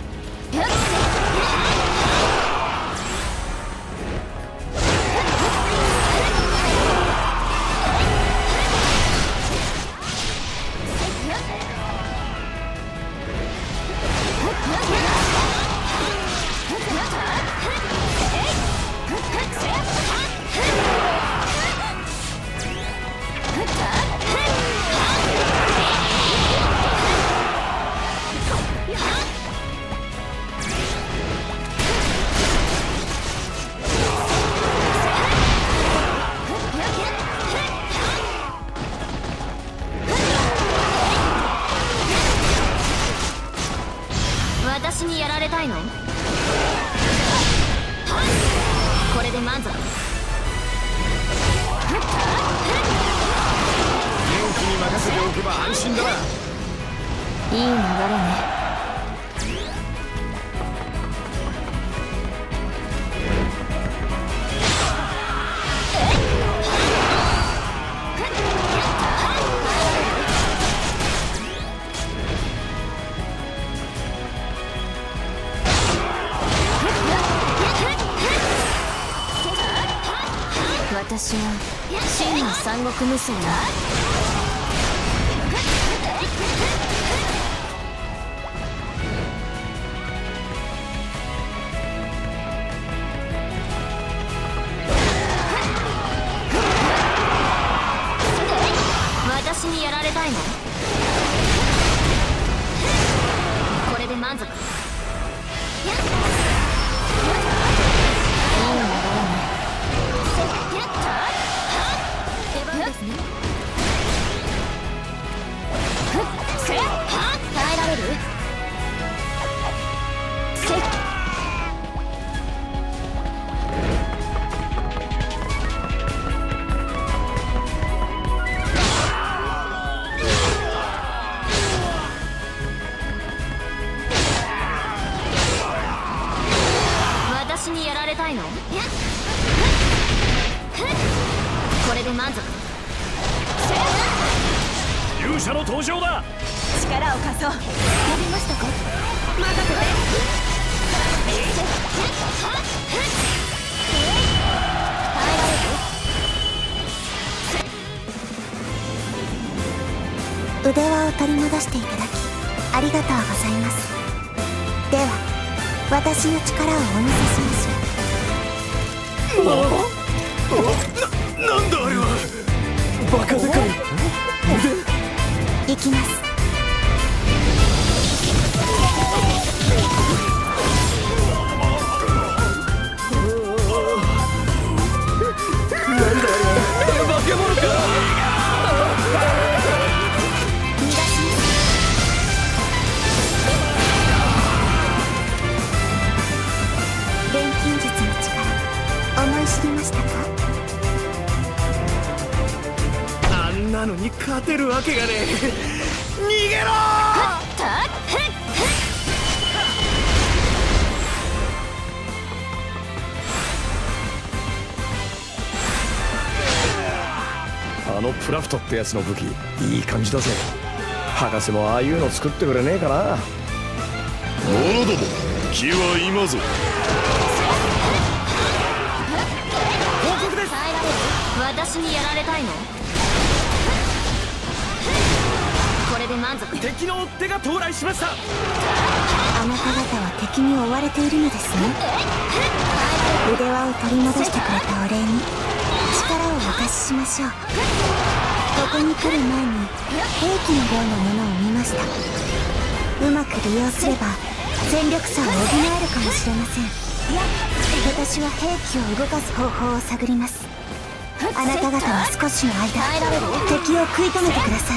私にやられたいの？これで満足。 元気に任せておけば安心だな。 いい流れね。私は真の三国無双だ。私にやられたいの？これで満足。いい流れね。出番ですね。耐えられる？私にやられたいの？これで満足。 勇者の登場だ。 力を貸そう。 呼びましたか？任せて。 腕輪を取り戻していただきありがとうございます。では私の力をお見せしましょう。 なんだあれは。バカでかいいきます。 なんだあれは。 のに勝てるわけがねえ。逃げろあのプラフトってやつの武器いい感じだぜ。博士もああいうの作ってくれねえかな。者ども気は今ぞ。 報告です。私にやられたいの？これで満足？ 敵の追っ手が到来しました。 あなた方は敵に追われているのですね。腕輪を取り戻してくれたお礼に力をお貸ししましょう。ここに来る前に兵器のようなものを見ました。うまく利用すれば戦力差を補えるかもしれません。私は兵器を動かす方法を探ります。あなた方は少しの間敵を食い止めてください。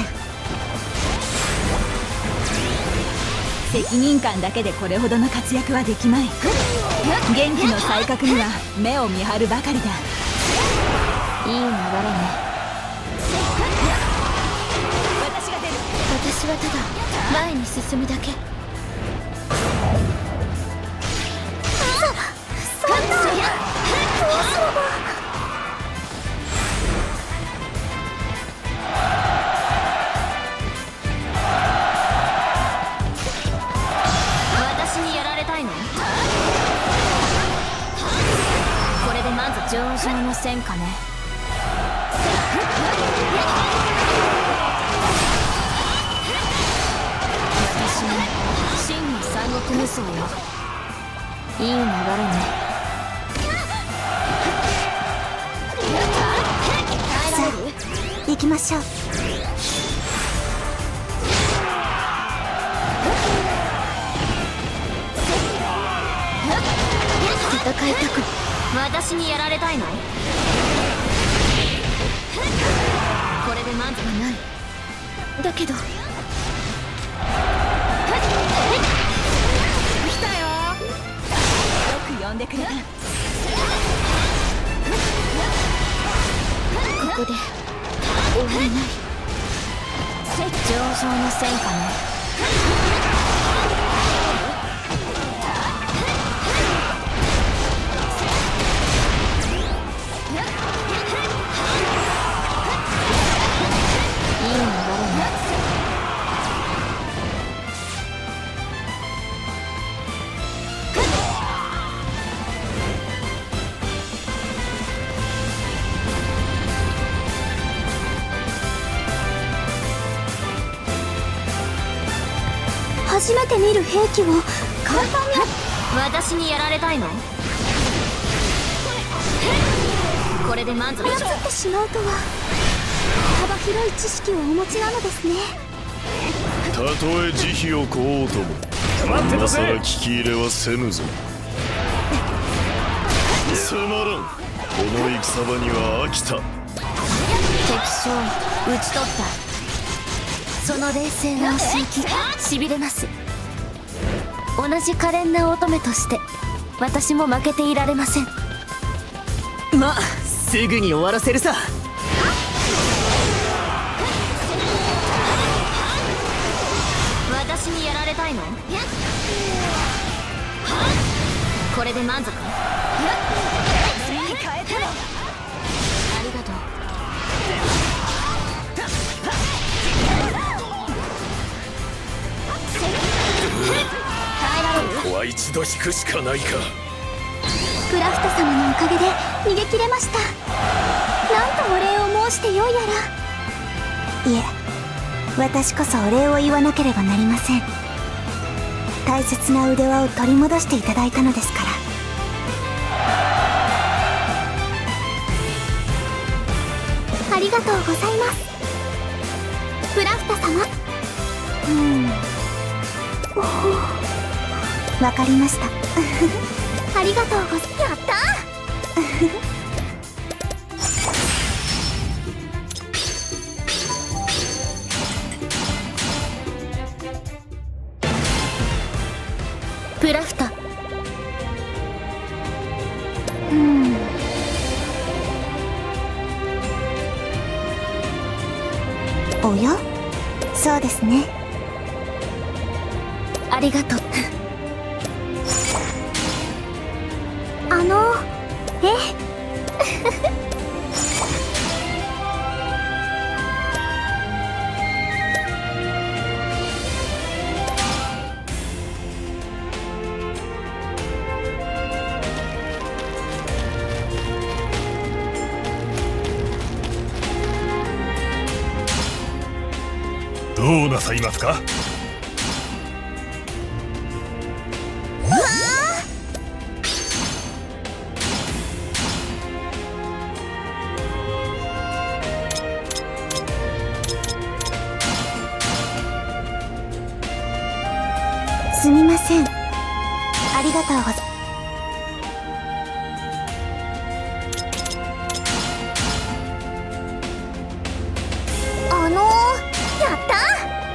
責任感だけでこれほどの活躍はできまい。元気の才覚には目を見張るばかりだ。 いい流れね。私はただ前に進むだけ。 そんなどうすれば。 私にやられたいの？これで満足？上々の戦果ね。真の三国無双よ。いい流れね。 さあ行きましょう。 戦いたく。私にやられたいの？これで満足はない。だけど来たよ。よく呼んでくれた。 ここで終わりない。上々の戦果ね。いい流れね。 初めて見る兵器を簡単に。 私にやられたいの？これで満足？ 操ってしまうとは幅広い知識をお持ちなのですね。 たとえ慈悲を請おうとも今さら聞き入れはせぬぞ。つまらん。この戦場には飽きた。 敵将討ち取った。その冷静な押し行きしびれます。同じ可憐な乙女として私も負けていられません。 まあすぐに終わらせるさ。 私にやられたいの？これで満足？ありがとう。 ここは一度引くしかないか。 クラフト様のおかげで逃げ切れました。なんとお礼を申してよいやら。いえ、私こそお礼を言わなければなりません。大切な腕輪を取り戻していただいたのですから。ありがとうございます、クラフト様。わかりましたありがとうございます。やったプラフタ。 おや、そうですね。 ありがとう。 どうなさいますか？ すみません。ありがとうございます。やった！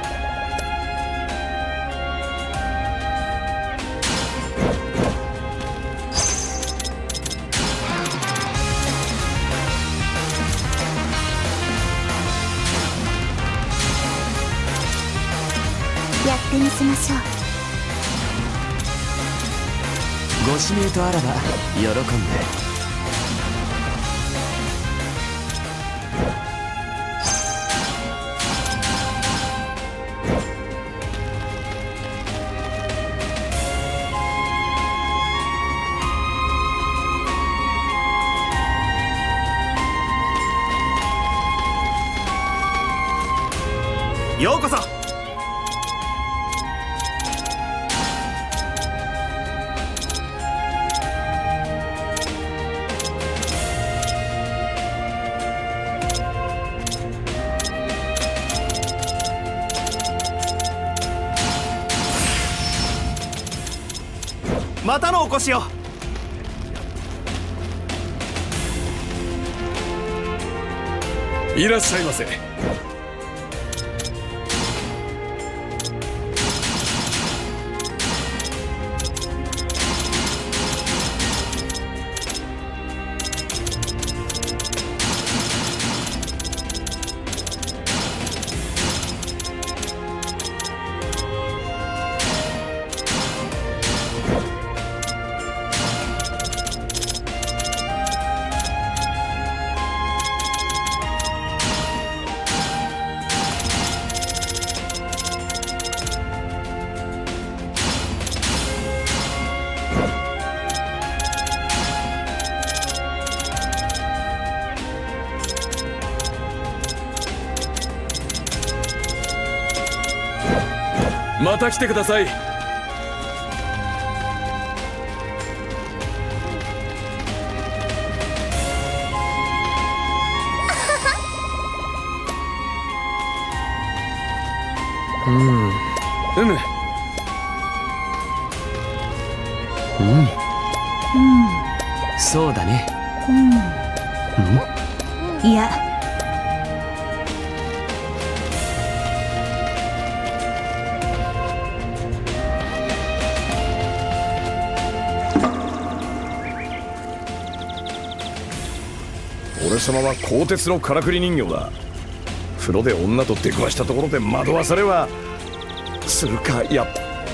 やってみせましょう。 ご指名とあらば喜んで。 ようこそ。またのお越しを。いらっしゃいませ。また来てください。 そうだね。 いや、 俺様は鋼鉄のからくり人形だ。風呂で女と出くわしたところで惑わされはするか。やっ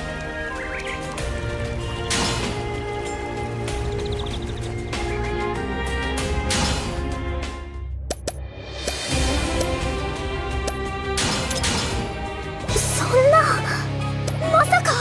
そんな、まさか。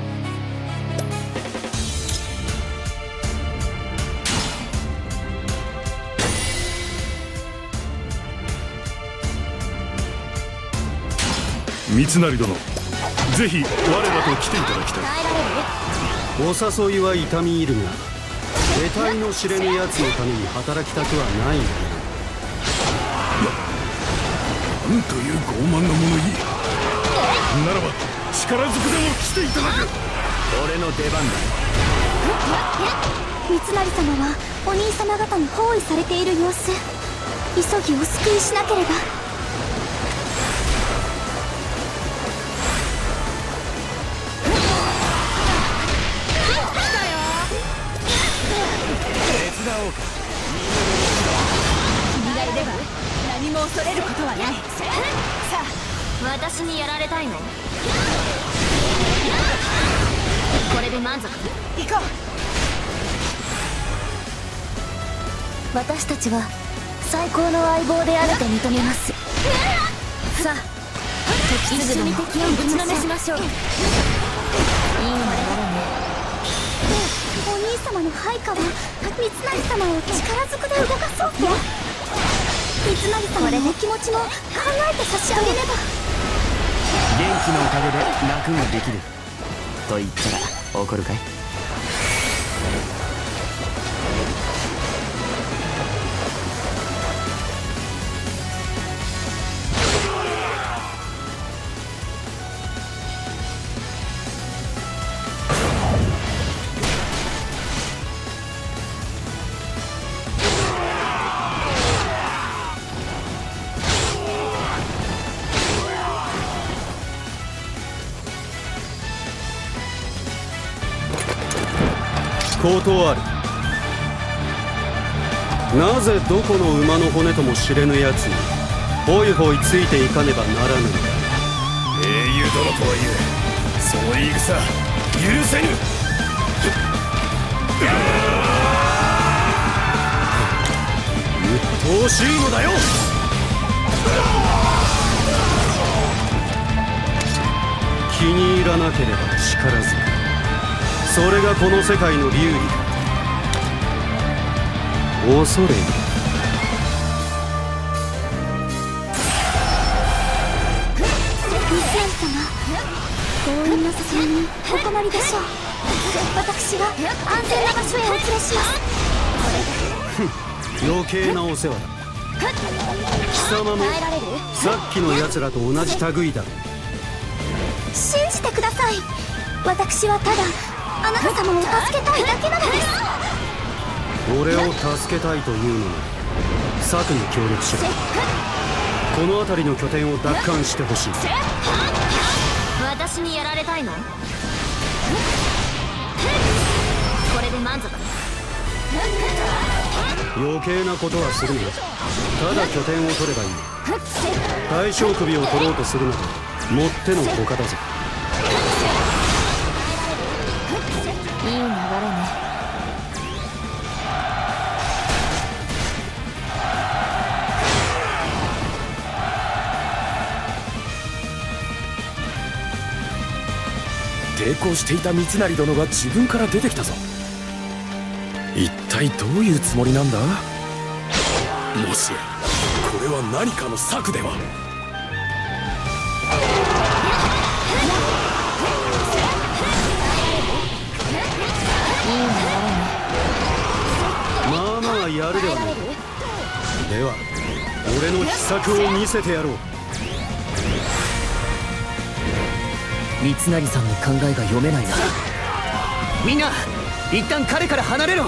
三成殿、ぜひ我らと来ていただきたい。 お誘いは痛み入るが、得体の知れぬ奴のために働きたくはないんだ。 なんという傲慢な物言い。ならば力ずくでも来ていただく。 俺の出番だ。 三成様はお兄様方に包囲されている様子。急ぎお救いしなければ。 君がいれば何も恐れることはない。さあ私にやられたいの？これで満足？行こう。私たちは最高の相棒であると認めます。さあ、一緒に敵をぶちのめしましょう。いい流れね。 お兄様の配下は三成様を力ずくで動かそうと。三成様のお気持ちも考えて差し上げれば。 元気のおかげで楽ができると言ったら怒るかい？ 断る。なぜどこの馬の骨とも知れぬやつにホイホイついていかねばならぬのだ。 英雄殿とはいえその言い草許せぬ。 鬱陶しいのだよ。気に入らなければ力ずく、それがこの世界の流儀だ。恐れ入る。 三成様、強引の先にお困りでしょう。私が安全な場所へお連れします。 余計なお世話だ。貴様もさっきの奴らと同じ類だろう。 信じてください。私はただあなた様を助けたいだけなのです。 俺を助けたいというのなら策に協力しろ。この辺りの拠点を奪還してほしい。 私にやられたいの？これで満足？ 余計なことはするな。ただ拠点を取ればいい。大将首を取ろうとするなどもってのほかだぞ。 いい流れね。 抵抗していた三成殿が自分から出てきたぞ。一体どういうつもりなんだ？もしやこれは何かの策では。 まあまあやるではないか。では俺の秘策を見せてやろう。 三成さんの考えが読めないな。みんな一旦彼から離れろ。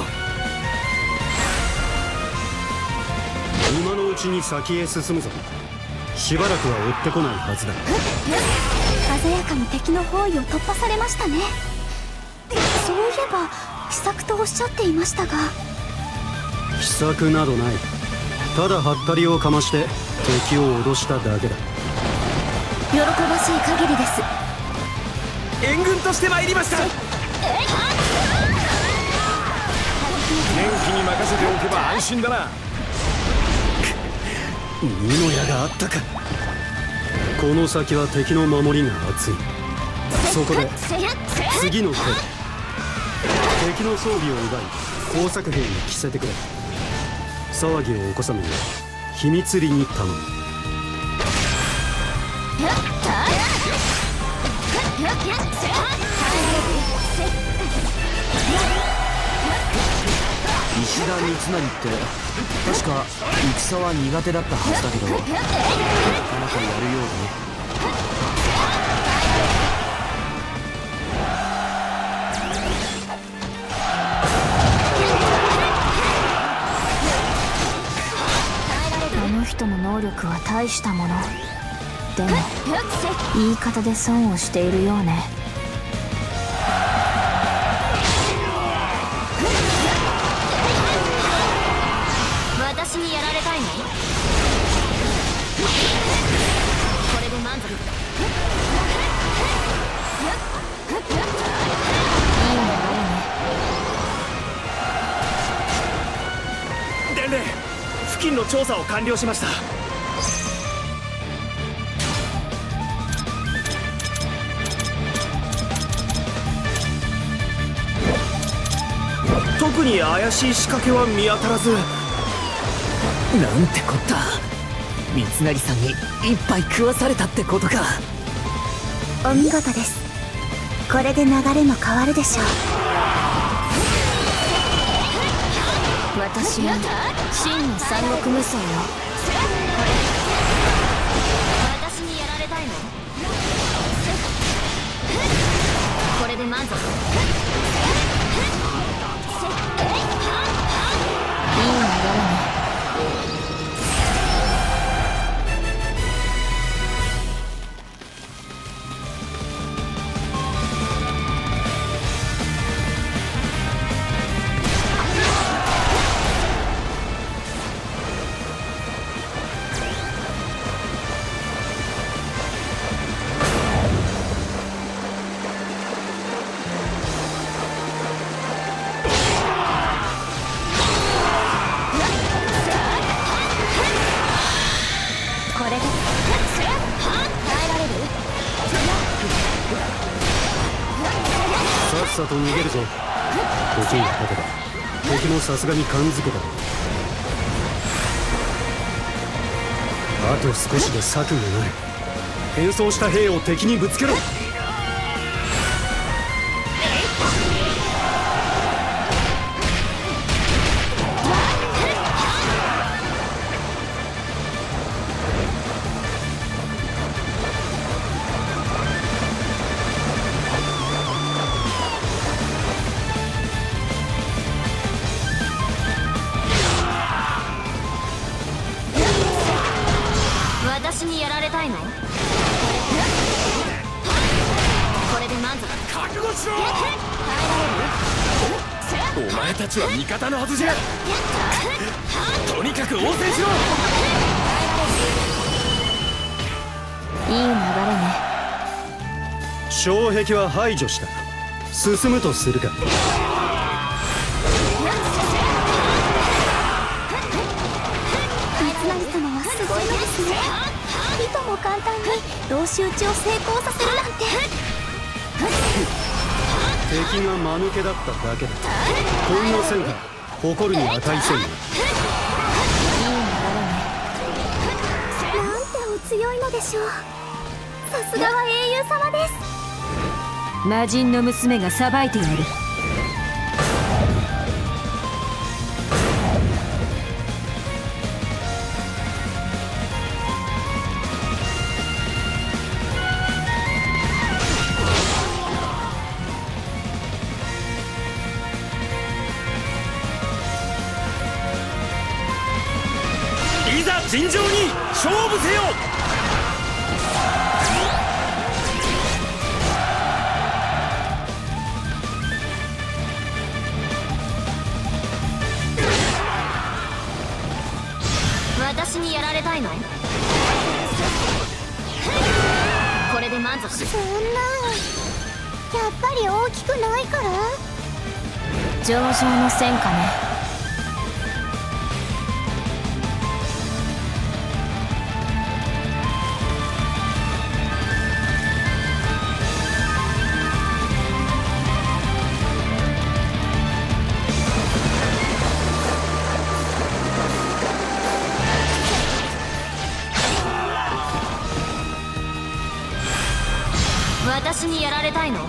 今のうちに先へ進むぞ。しばらくは追ってこないはずだ。 鮮やかに敵の包囲を突破されましたね。そういえば秘策とおっしゃっていましたが。 秘策などない。ただハッタリをかまして敵を脅しただけだ。 喜ばしい限りです。 援軍として参りました。元気に任せておけば安心だな。 二の矢があったか。この先は敵の守りが厚い。そこで次の手、敵の装備を奪い工作兵に着せてくれ。騒ぎを起こさぬよう秘密裏に頼む。 石田三成って確か戦は苦手だったはずだけど、なかなかやるようでね。 あの人の能力は大したもの。でも言い方で損をしているようね。私にやられたいの？これで満足？ 調査を完了しました。特に怪しい仕掛けは見当たらず。 なんてこった。三成さんに一杯食わされたってことか。 お見事です。これで流れも変わるでしょう。 私は真の三国無双よ。私にやられたいの？これで満足。いい流れね。 さっさと逃げるぞ。時が経てば敵もさすがに感づくだろう。あと少しで策になる。変装した兵を敵にぶつけろ。 私にやられたいの？これで満足。 覚悟しろ。お前たちは味方のはずじゃ。とにかく応戦しろ。 いい流れね。 障壁は排除した。進むとするか。 三成様はすごいのですね。いとも簡単に同士討ちを成功させるなんて。 敵が間抜けだっただけだ。混合戦か誇るに値せんよ。 なんてお強いのでしょう。さすがは英雄様です。 魔人の娘がさばいてやる。 いざ尋常に勝負せよ。 私にやられたいの？これで満足。 そんな、やっぱり大きくないから？ 上々の戦果ね。私にやられたいの？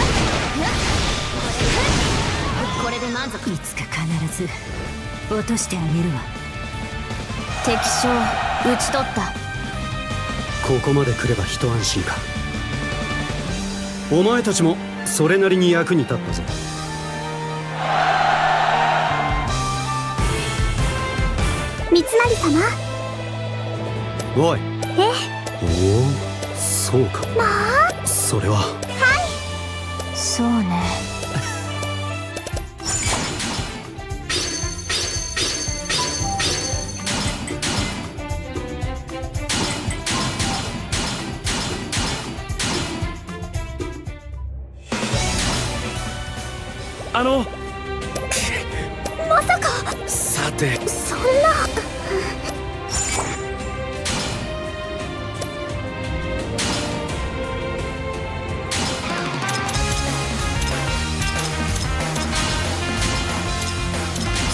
これで満足。 いつか必ず落としてあげるわ。 敵将討ち取った。 ここまで来れば一安心か。お前たちもそれなりに役に立ったぞ。 三成様。 おい。 え？ おお、そうか。 まあ、 それは。 そうね。 まさか。 さて、 そんな。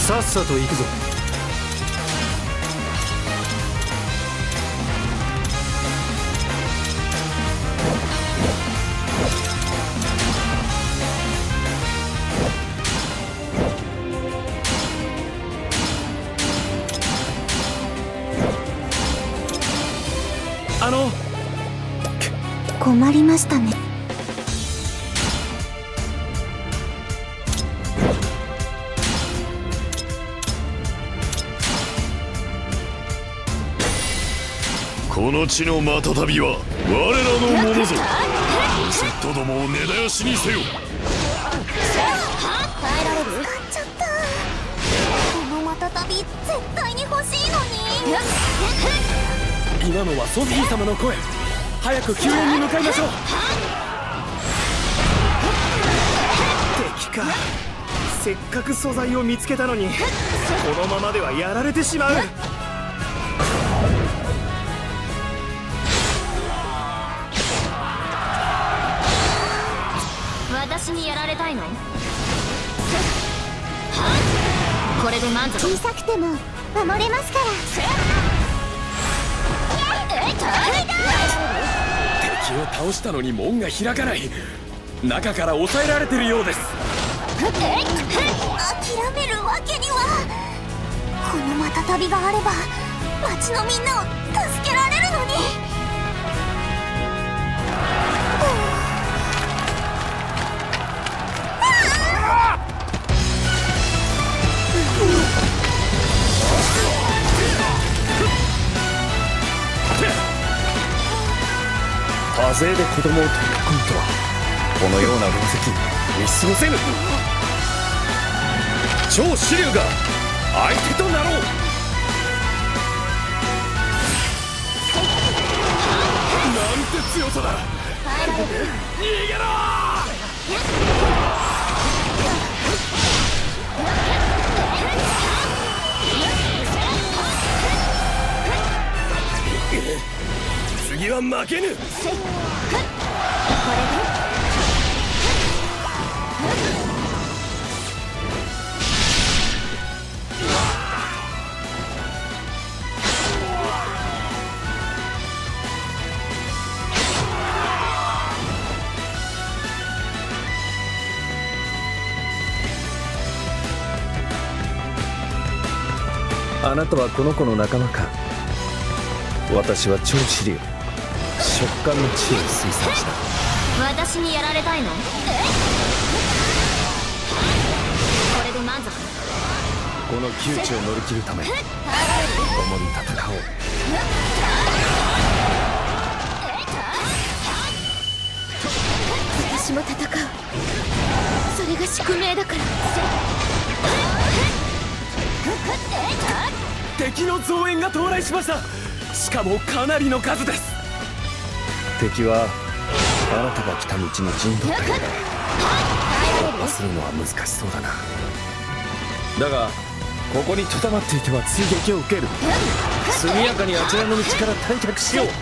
さっさと行くぞ。 困りましたね。 この地のまたたびは我らのものぞ。ロセットどもを根絶やしにせよ。 使っちゃった。このまたたび絶対に欲しいのに。 今のはソフィー様の声。早く救援に向かいましょう。 敵か。せっかく素材を見つけたのにこのままではやられてしまう。 私にやられたいの？これで満足。 小さくても守れますから。 敵を倒したのに門が開かない。中から抑えられてるようです。 諦めるわけには。このまたたびがあれば町のみんなを助けられるのに。 多勢で子供を取り囲むとはこのような分析見過ごせぬ。超支流が相手となろう。なんて強さだ。逃げろ次は負けぬ。 あなたはこの子の仲間か。私は超支流食感の地を推算した。 私にやられたいの？これで満足。 この窮地を乗り切るため共に戦おう。 私も戦う。それが宿命だから。 敵の増援が到来しました。しかもかなりの数です。 敵はあなたが来た道に陣取ったようだ。突破するのは難しそうだな。だがここにとどまっていては追撃を受ける。速やかにあちらの道から退却しよう。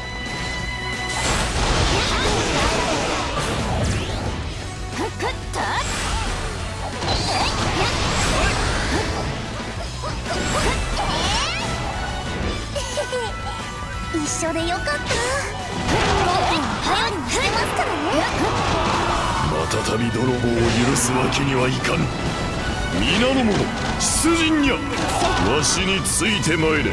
一緒でよかった。頼りにしてますからね。 またたび泥棒を許すわけにはいかん。皆の者出陣やわしについてまいれ。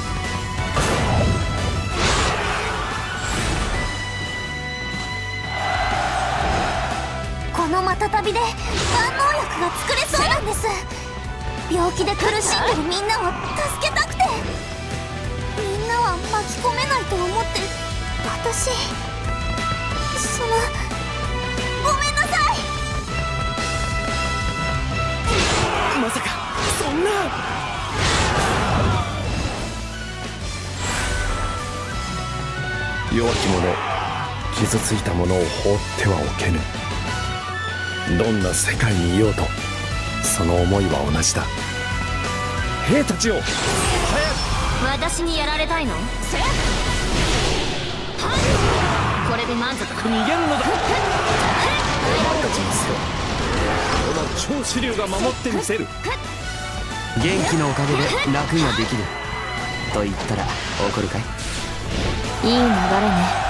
このまたたびで万能薬が作れそうなんです。病気で苦しんでるみんなを助けたくて。みんなは巻き込めないと思って私ごめんなさい。 まさかそんな。 弱き者傷ついた者を放ってはおけぬ。どんな世界にいようとその思いは同じだ。兵たちを早く。 私にやられたいの？これで満足。 逃げるのだ。お前たちの背をこの超支流が守ってみせる。 元気のおかげで楽ができると言ったら怒るかい？ いい流れね。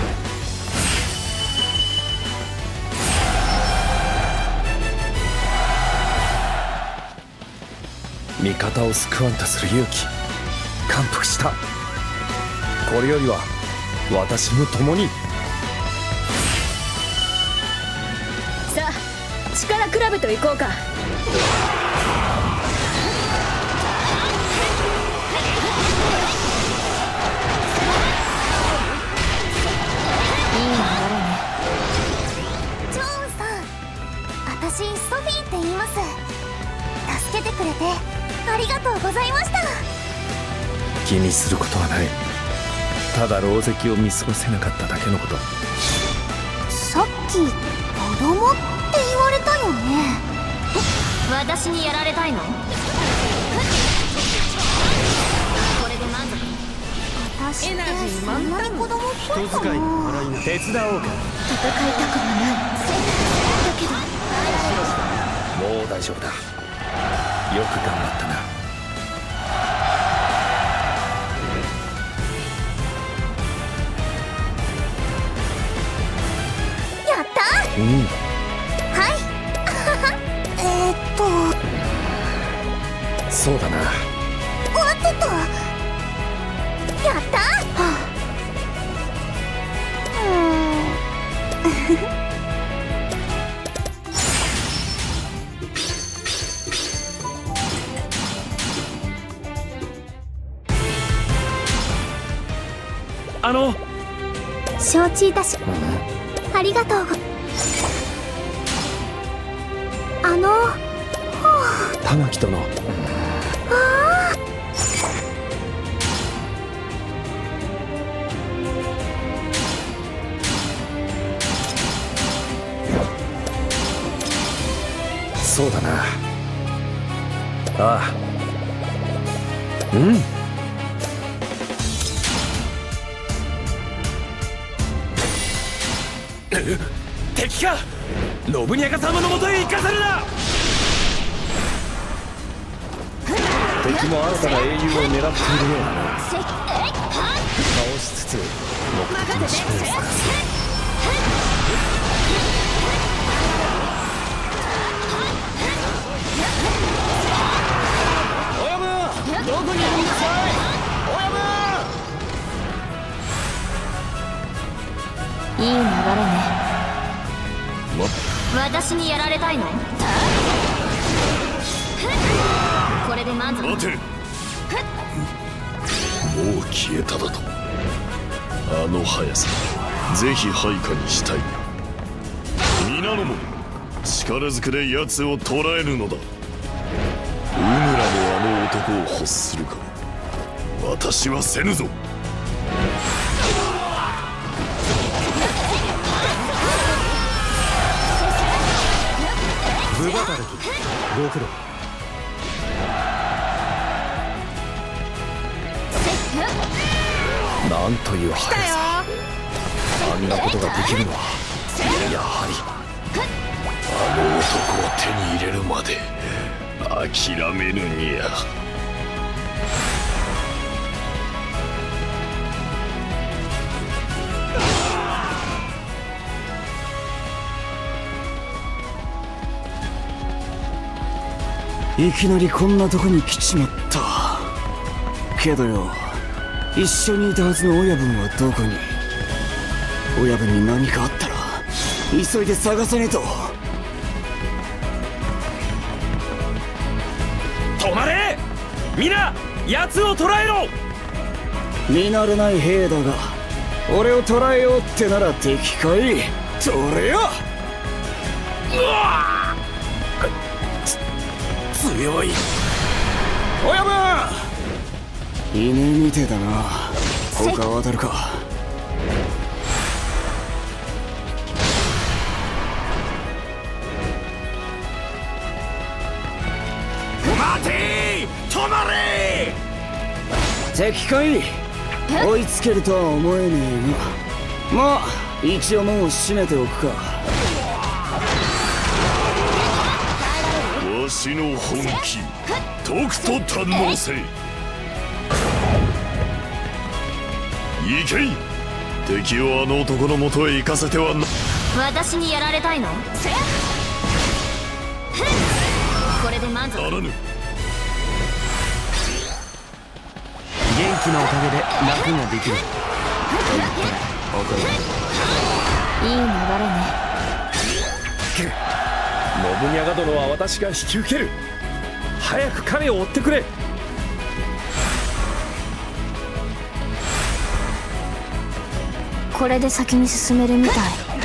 味方を救わんとする勇気、感服した。これよりは私も共に。 さあ力比べといこうか。 いい流れね。 ジョーンさん、私ソフィーって言います。助けてくれてありがとうございました。 気にすることはない。ただ狼藉を見過ごせなかっただけのこと。 さっき子供って言われたよね。 私にやられたいの？これで満足？ 私ってそんなに子供っぽいかな。 人使いの洗いが手伝おうか。 戦いたくはない。だけどもう大丈夫だ。よく頑張ったな。 やったー。 うん。 はい。 そうだな。 おっとっと。やった承知いたし、ありがとうご。 玉木殿。そうだな。ああ。うん。敵か。信長様のもとへ行かせるな。敵も新たな英雄を狙っているようだな。倒しつつ目的の使命を探す。親分、どこにいるんですか。親分。 いい流れね。私にやられたいの？これで満足？ 待て。もう消えただと。あの速さ、ぜひ配下にしたい。皆の者、力ずくで奴を捕らえるのだ。うぬらのあの男を欲するか。私はせぬぞ。 部働きご苦労。 なんという速さ。あんなことができるのはやはりあの男を手に入れるまで諦めぬにゃ。 いきなりこんなとこに来ちまった。けどよ、一緒にいたはずの親分はどこに。親分に何かあったら急いで探さねえと。 止まれ。皆奴を捕らえろ。 見慣れない兵だが俺を捕らえようってなら敵かい。それよ。 強い。 親分いねえみてえだな。他は当たるか。 待て。止まれ。 敵かい。追いつけるとは思えねえが、まあ一応門を閉めておくか。 わしの本気とくと堪能せい。行けい。敵をあの男のもとへ行かせてはな。 私にやられたいの？これで満足ならぬ。 元気のおかげで楽ができる。 いい流れね。 信長殿は私が引き受ける。早く彼を追ってくれ。 これで先に進めるみたい。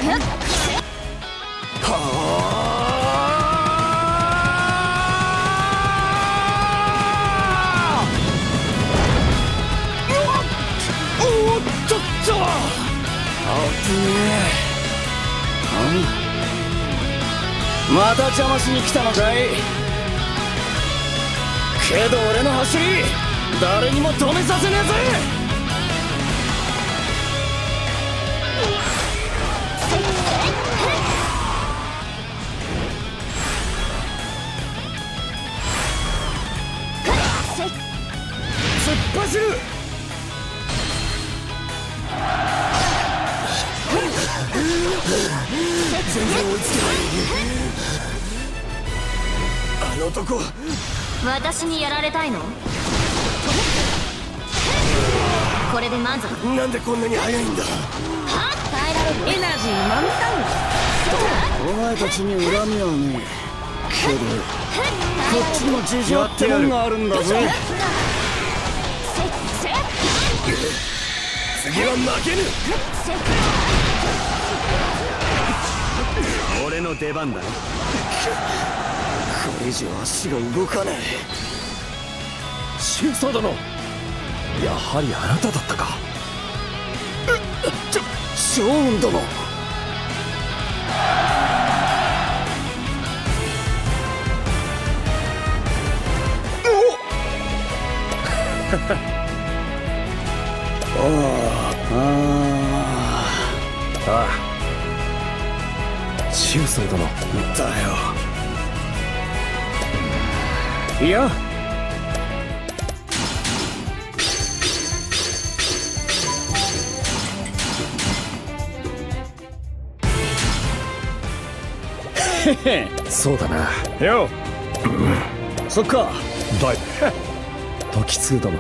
おっとっと、危ねえ。また邪魔しに来たのかい。けど俺の走り誰にも止めさせねえぜ。突っ走る。全然追いつけない。あの男、 私にやられたいの？これで満足。 なんでこんなに速いんだ。 エナジー満タン。 お前たちに恨みはねえけど、こっちにも事情ってもんがあるんだぜ。次は負けぬ。俺の出番だ。これ以上足が動かない。 周宗殿、やはりあなただったか。 趙雲殿。 ああ、周宗殿だよ。いや、 そうだな。 よ、そっか。 だい時通殿。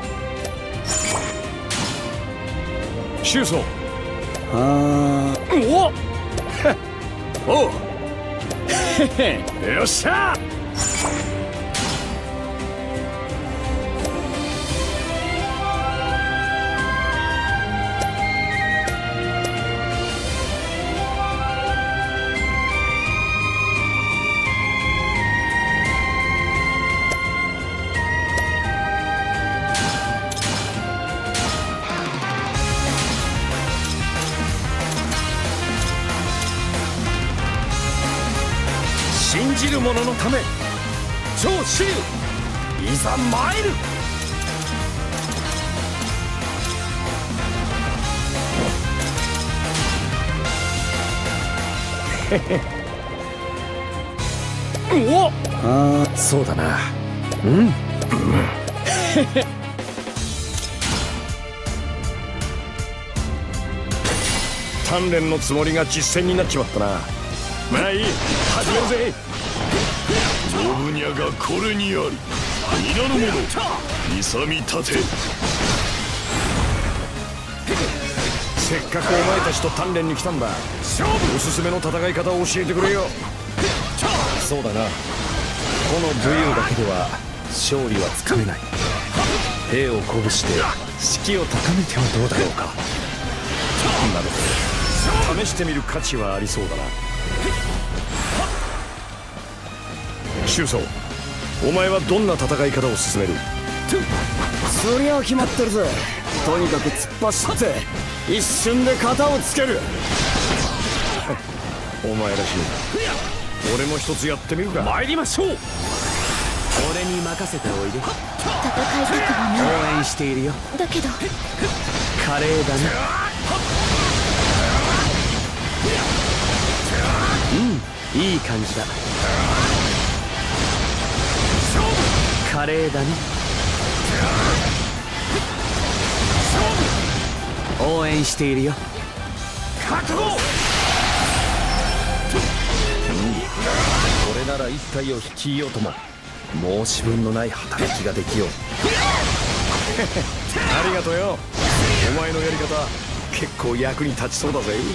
周宗。 おお、よっしゃ。 信じる者のため、超死竜いざ参る。 お、 そうだな。うん。 鍛錬のつもりが実践になっちまったな。まあいい、始めるぜ。信長がこれにあり、皆の者勇み立て。せっかくお前たちと鍛錬に来たんだ。おすすめの戦い方を教えてくれよ。 そうだな。この武勇だけでは勝利はつかめない。兵を鼓舞して士気を高めてはどうだろうか。 なるほど、試してみる価値はありそうだな。周宗、お前はどんな戦い方を進める？ そりゃ決まってるぜ。とにかく突っ走って一瞬で型をつける。 お前らしい。俺も一つやってみるか。 参りましょう。 俺に任せておいで。 戦いたくはない。 応援しているよ。 だけど華麗だね。うん、いい感じだ。華華麗だね。応援しているよ。 覚悟。これなら一体を率いようとも申し分のない働きができよう。ありがとうよ。お前のやり方結構役に立ちそうだぜ。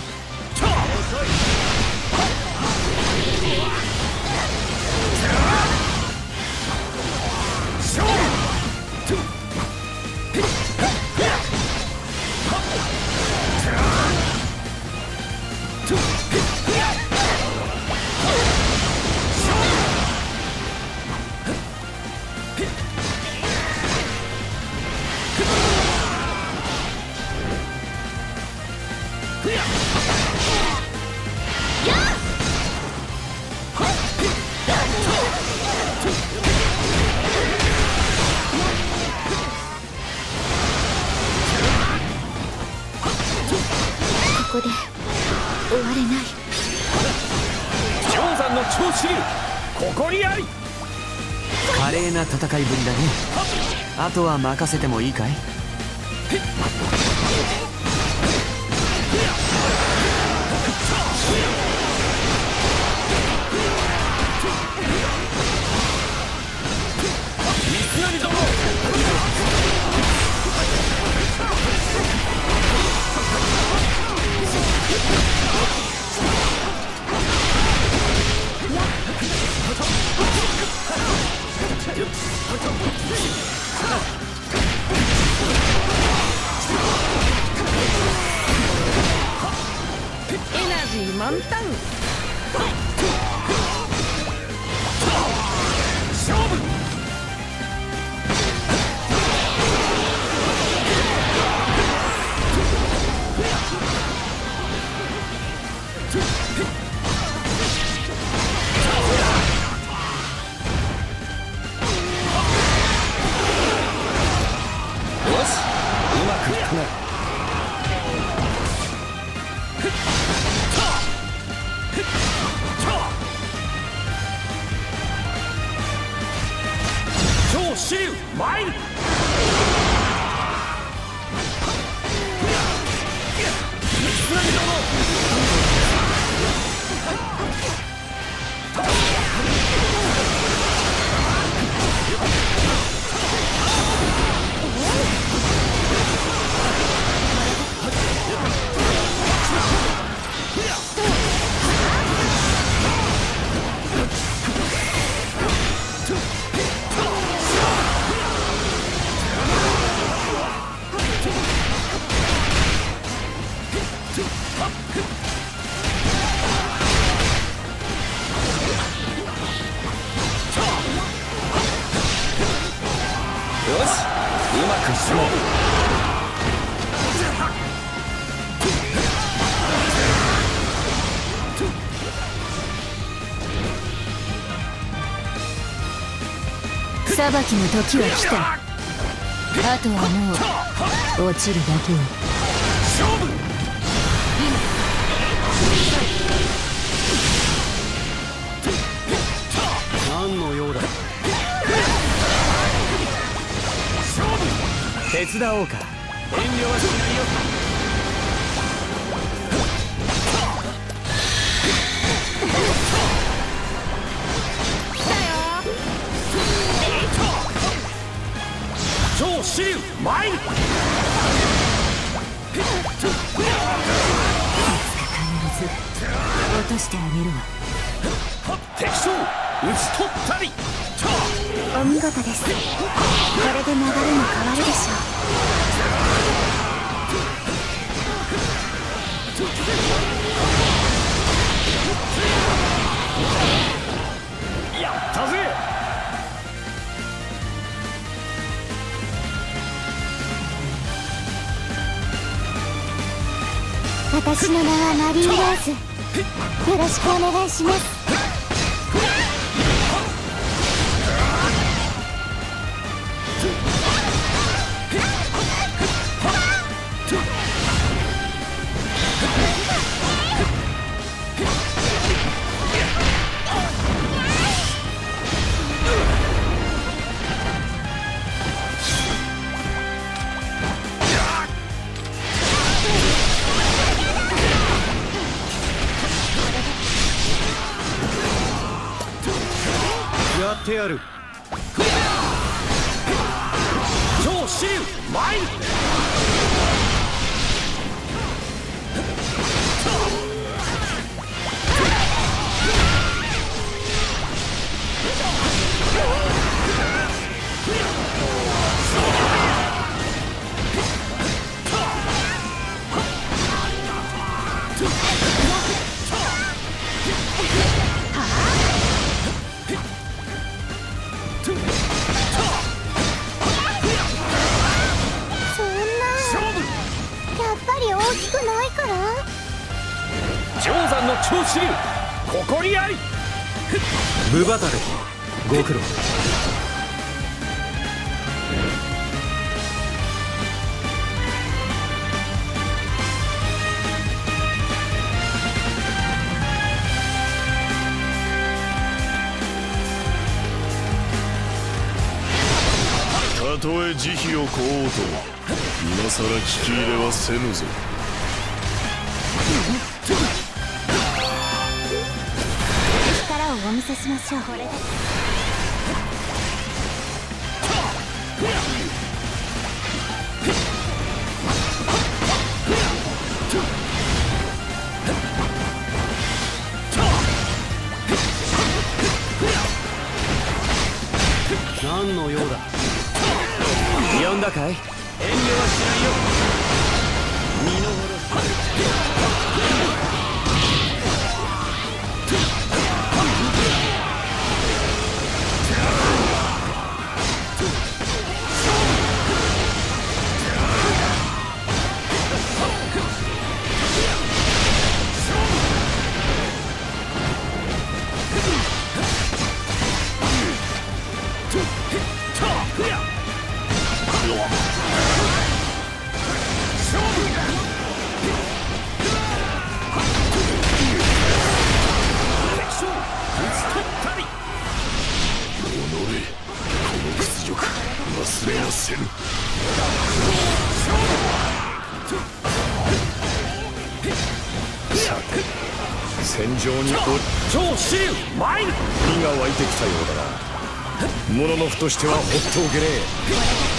ここで終われない。 氷山の超支流ここにあり。 華麗な戦いぶりだね。あとは任せてもいいかい。 エナジー満タン。 勝負。よし、うまくいったな。超支流参る。よし、うまく進もう。 裁きの時は来た。あとはもう落ちるだけよ。 勝負。 何の用だ。 手伝おうか。 遠慮はしないよ。超支流参る。 必ず落としてあげるわ。 敵将討ち取ったり。 お見事です。これで流れも変わるでしょう。やったぜ。 私の名はマリー・ローズ。よろしくお願いします。 てやる。超支流参る。 大きくないから。 定山の超支流、ここにあり。 ブバタレご苦労。 たとえ慈悲を請おうと今さら聞き入れはせぬぞ。 力をお見せしましょう。これで何の用だ。 呼んだかい。遠慮はしないよ。見逃忘れはせぬ。 戦場に超支流参る。火が湧いてきたようだな。モノノフとしてはほっとおけねえ。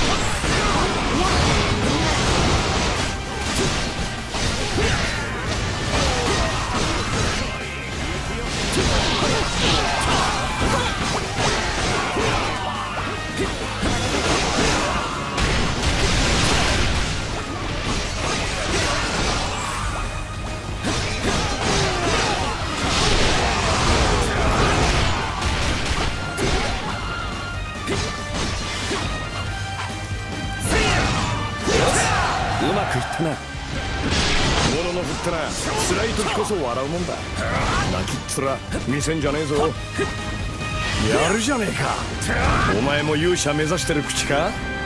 うまくいったな。モノノフってな、辛い時こそ笑うもんだ。泣きっ面見せんじゃねえぞ。やるじゃねえか。お前も勇者目指してる口か。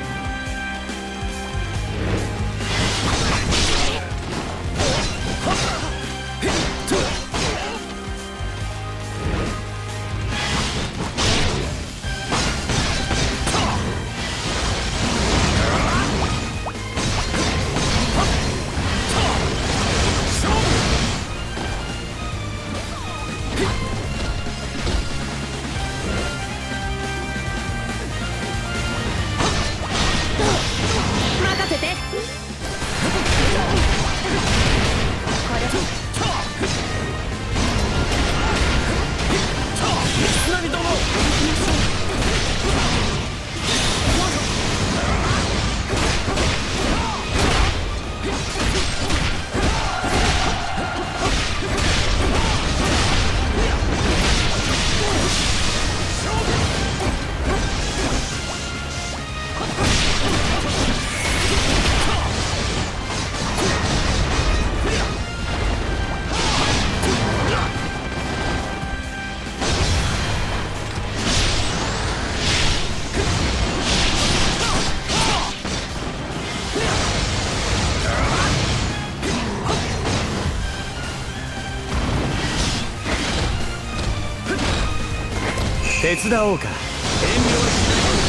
手伝おうか。遠慮はし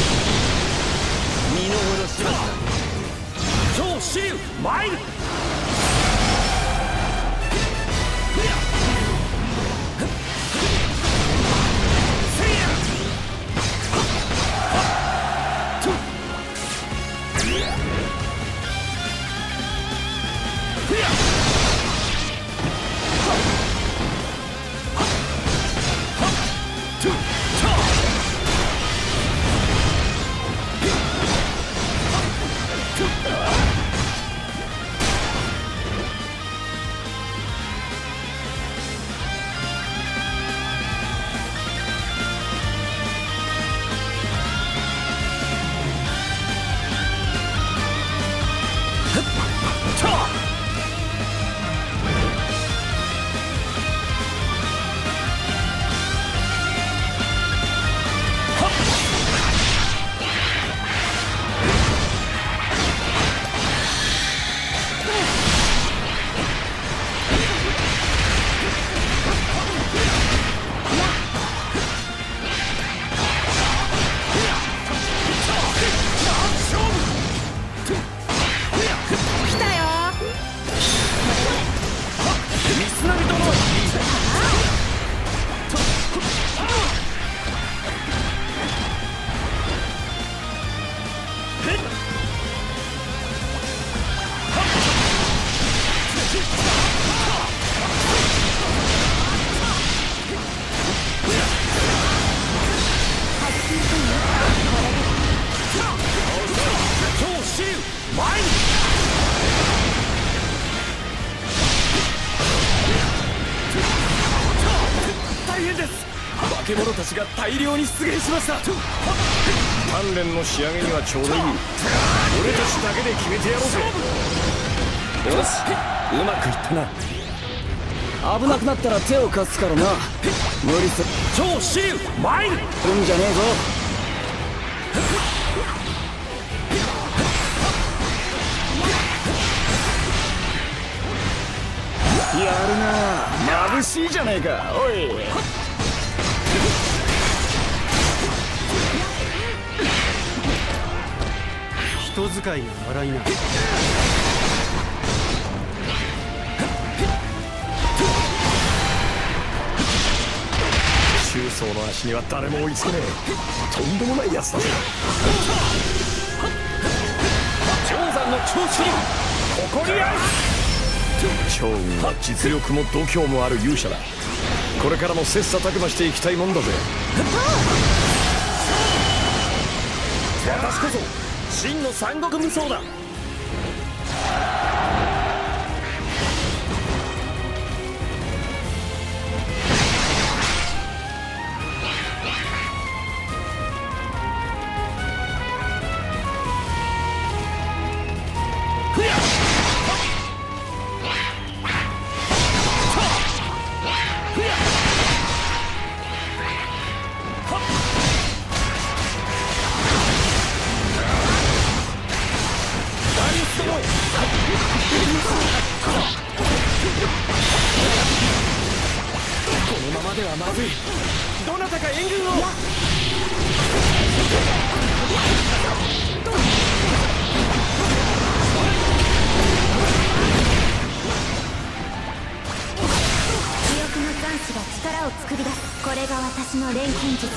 ない。見逃しました。超支流参る。 変です。化け物たちが大量に出現しました。鍛錬の仕上げにはちょうどいい。俺たちだけで決めてやろうぜ。よし、うまくいったな。 危なくなったら手を貸すからな。無理する。 超支流マイル来るんじゃねえぞ。やるな、眩しいじゃねえか。おい、 人使いが荒いな。 中層の足には誰も追いつけねえ。とんでもないやつだぜ。長山の長子に誇りある。趙雲は実力も度胸もある勇者だ。これからも切磋琢磨していきたいもんだぜ。私こそ真の三国無双だ。どなたか援軍を。 記憶の残滓が力を作り出す。これが私の錬金術です。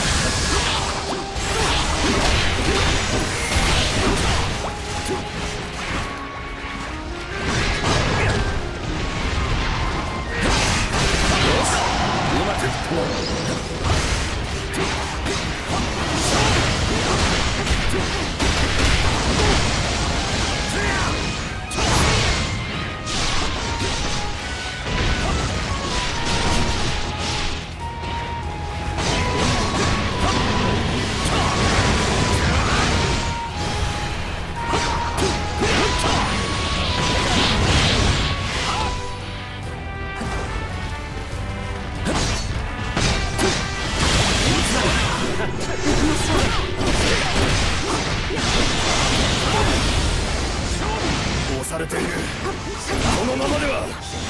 押されている。このままでは。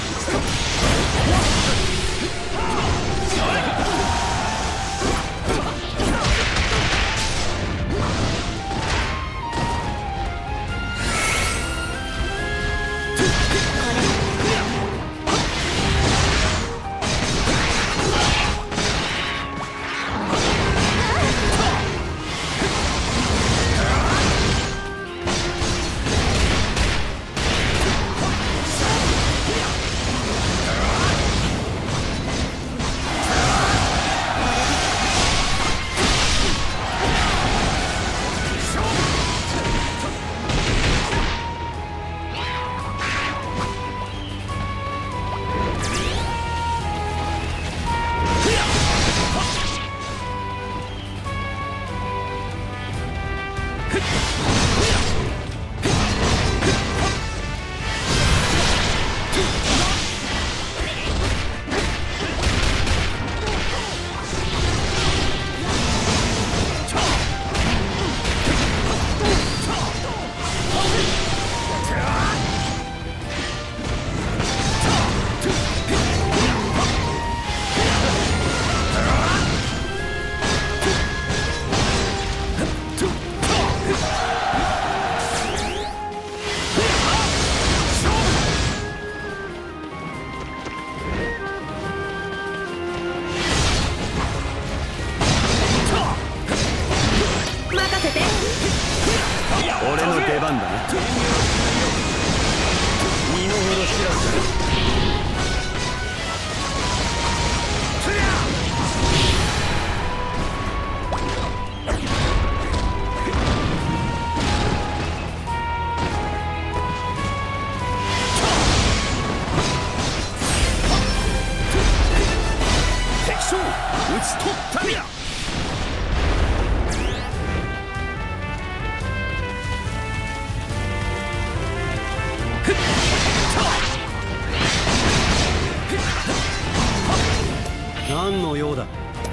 俺の出番だな。 身の程知らずだ。 ち取ったりゃ。 何の用だ。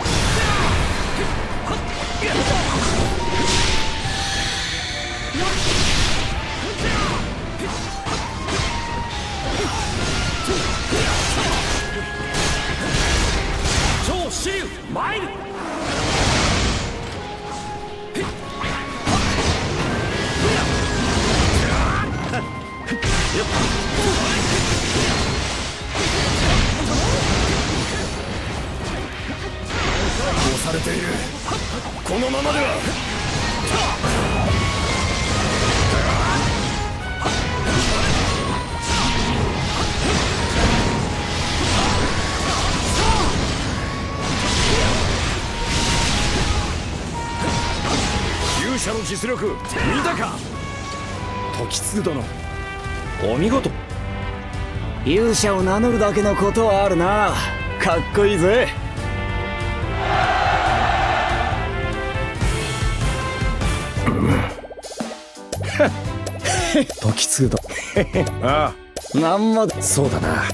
超支流参る。押されている。このままでは。勇者の実力見たか。時継殿、お見事。 勇者を名乗るだけのことはあるな。かっこいいぜ。時継殿ああ、 なんもそうだな。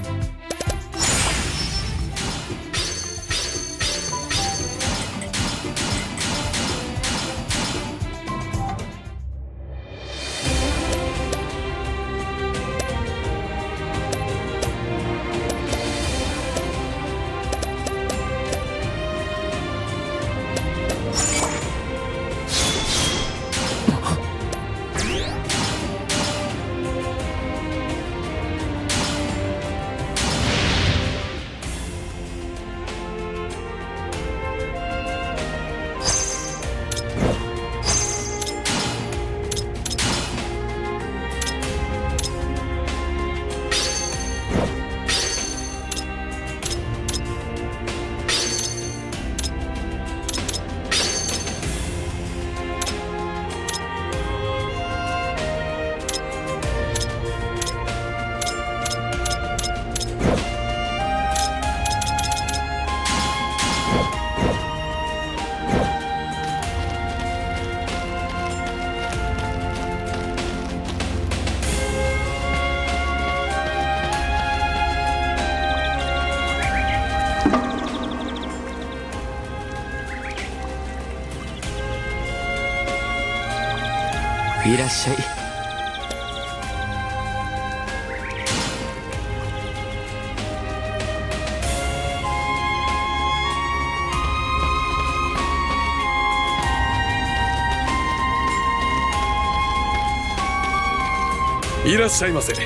いらっしゃい。 いらっしゃいませ。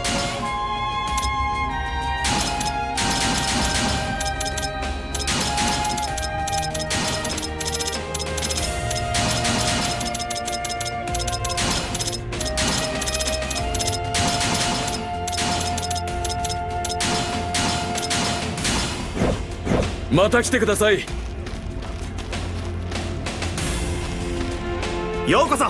また来てください。ようこそ。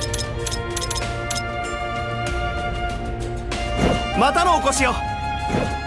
またのお越しを。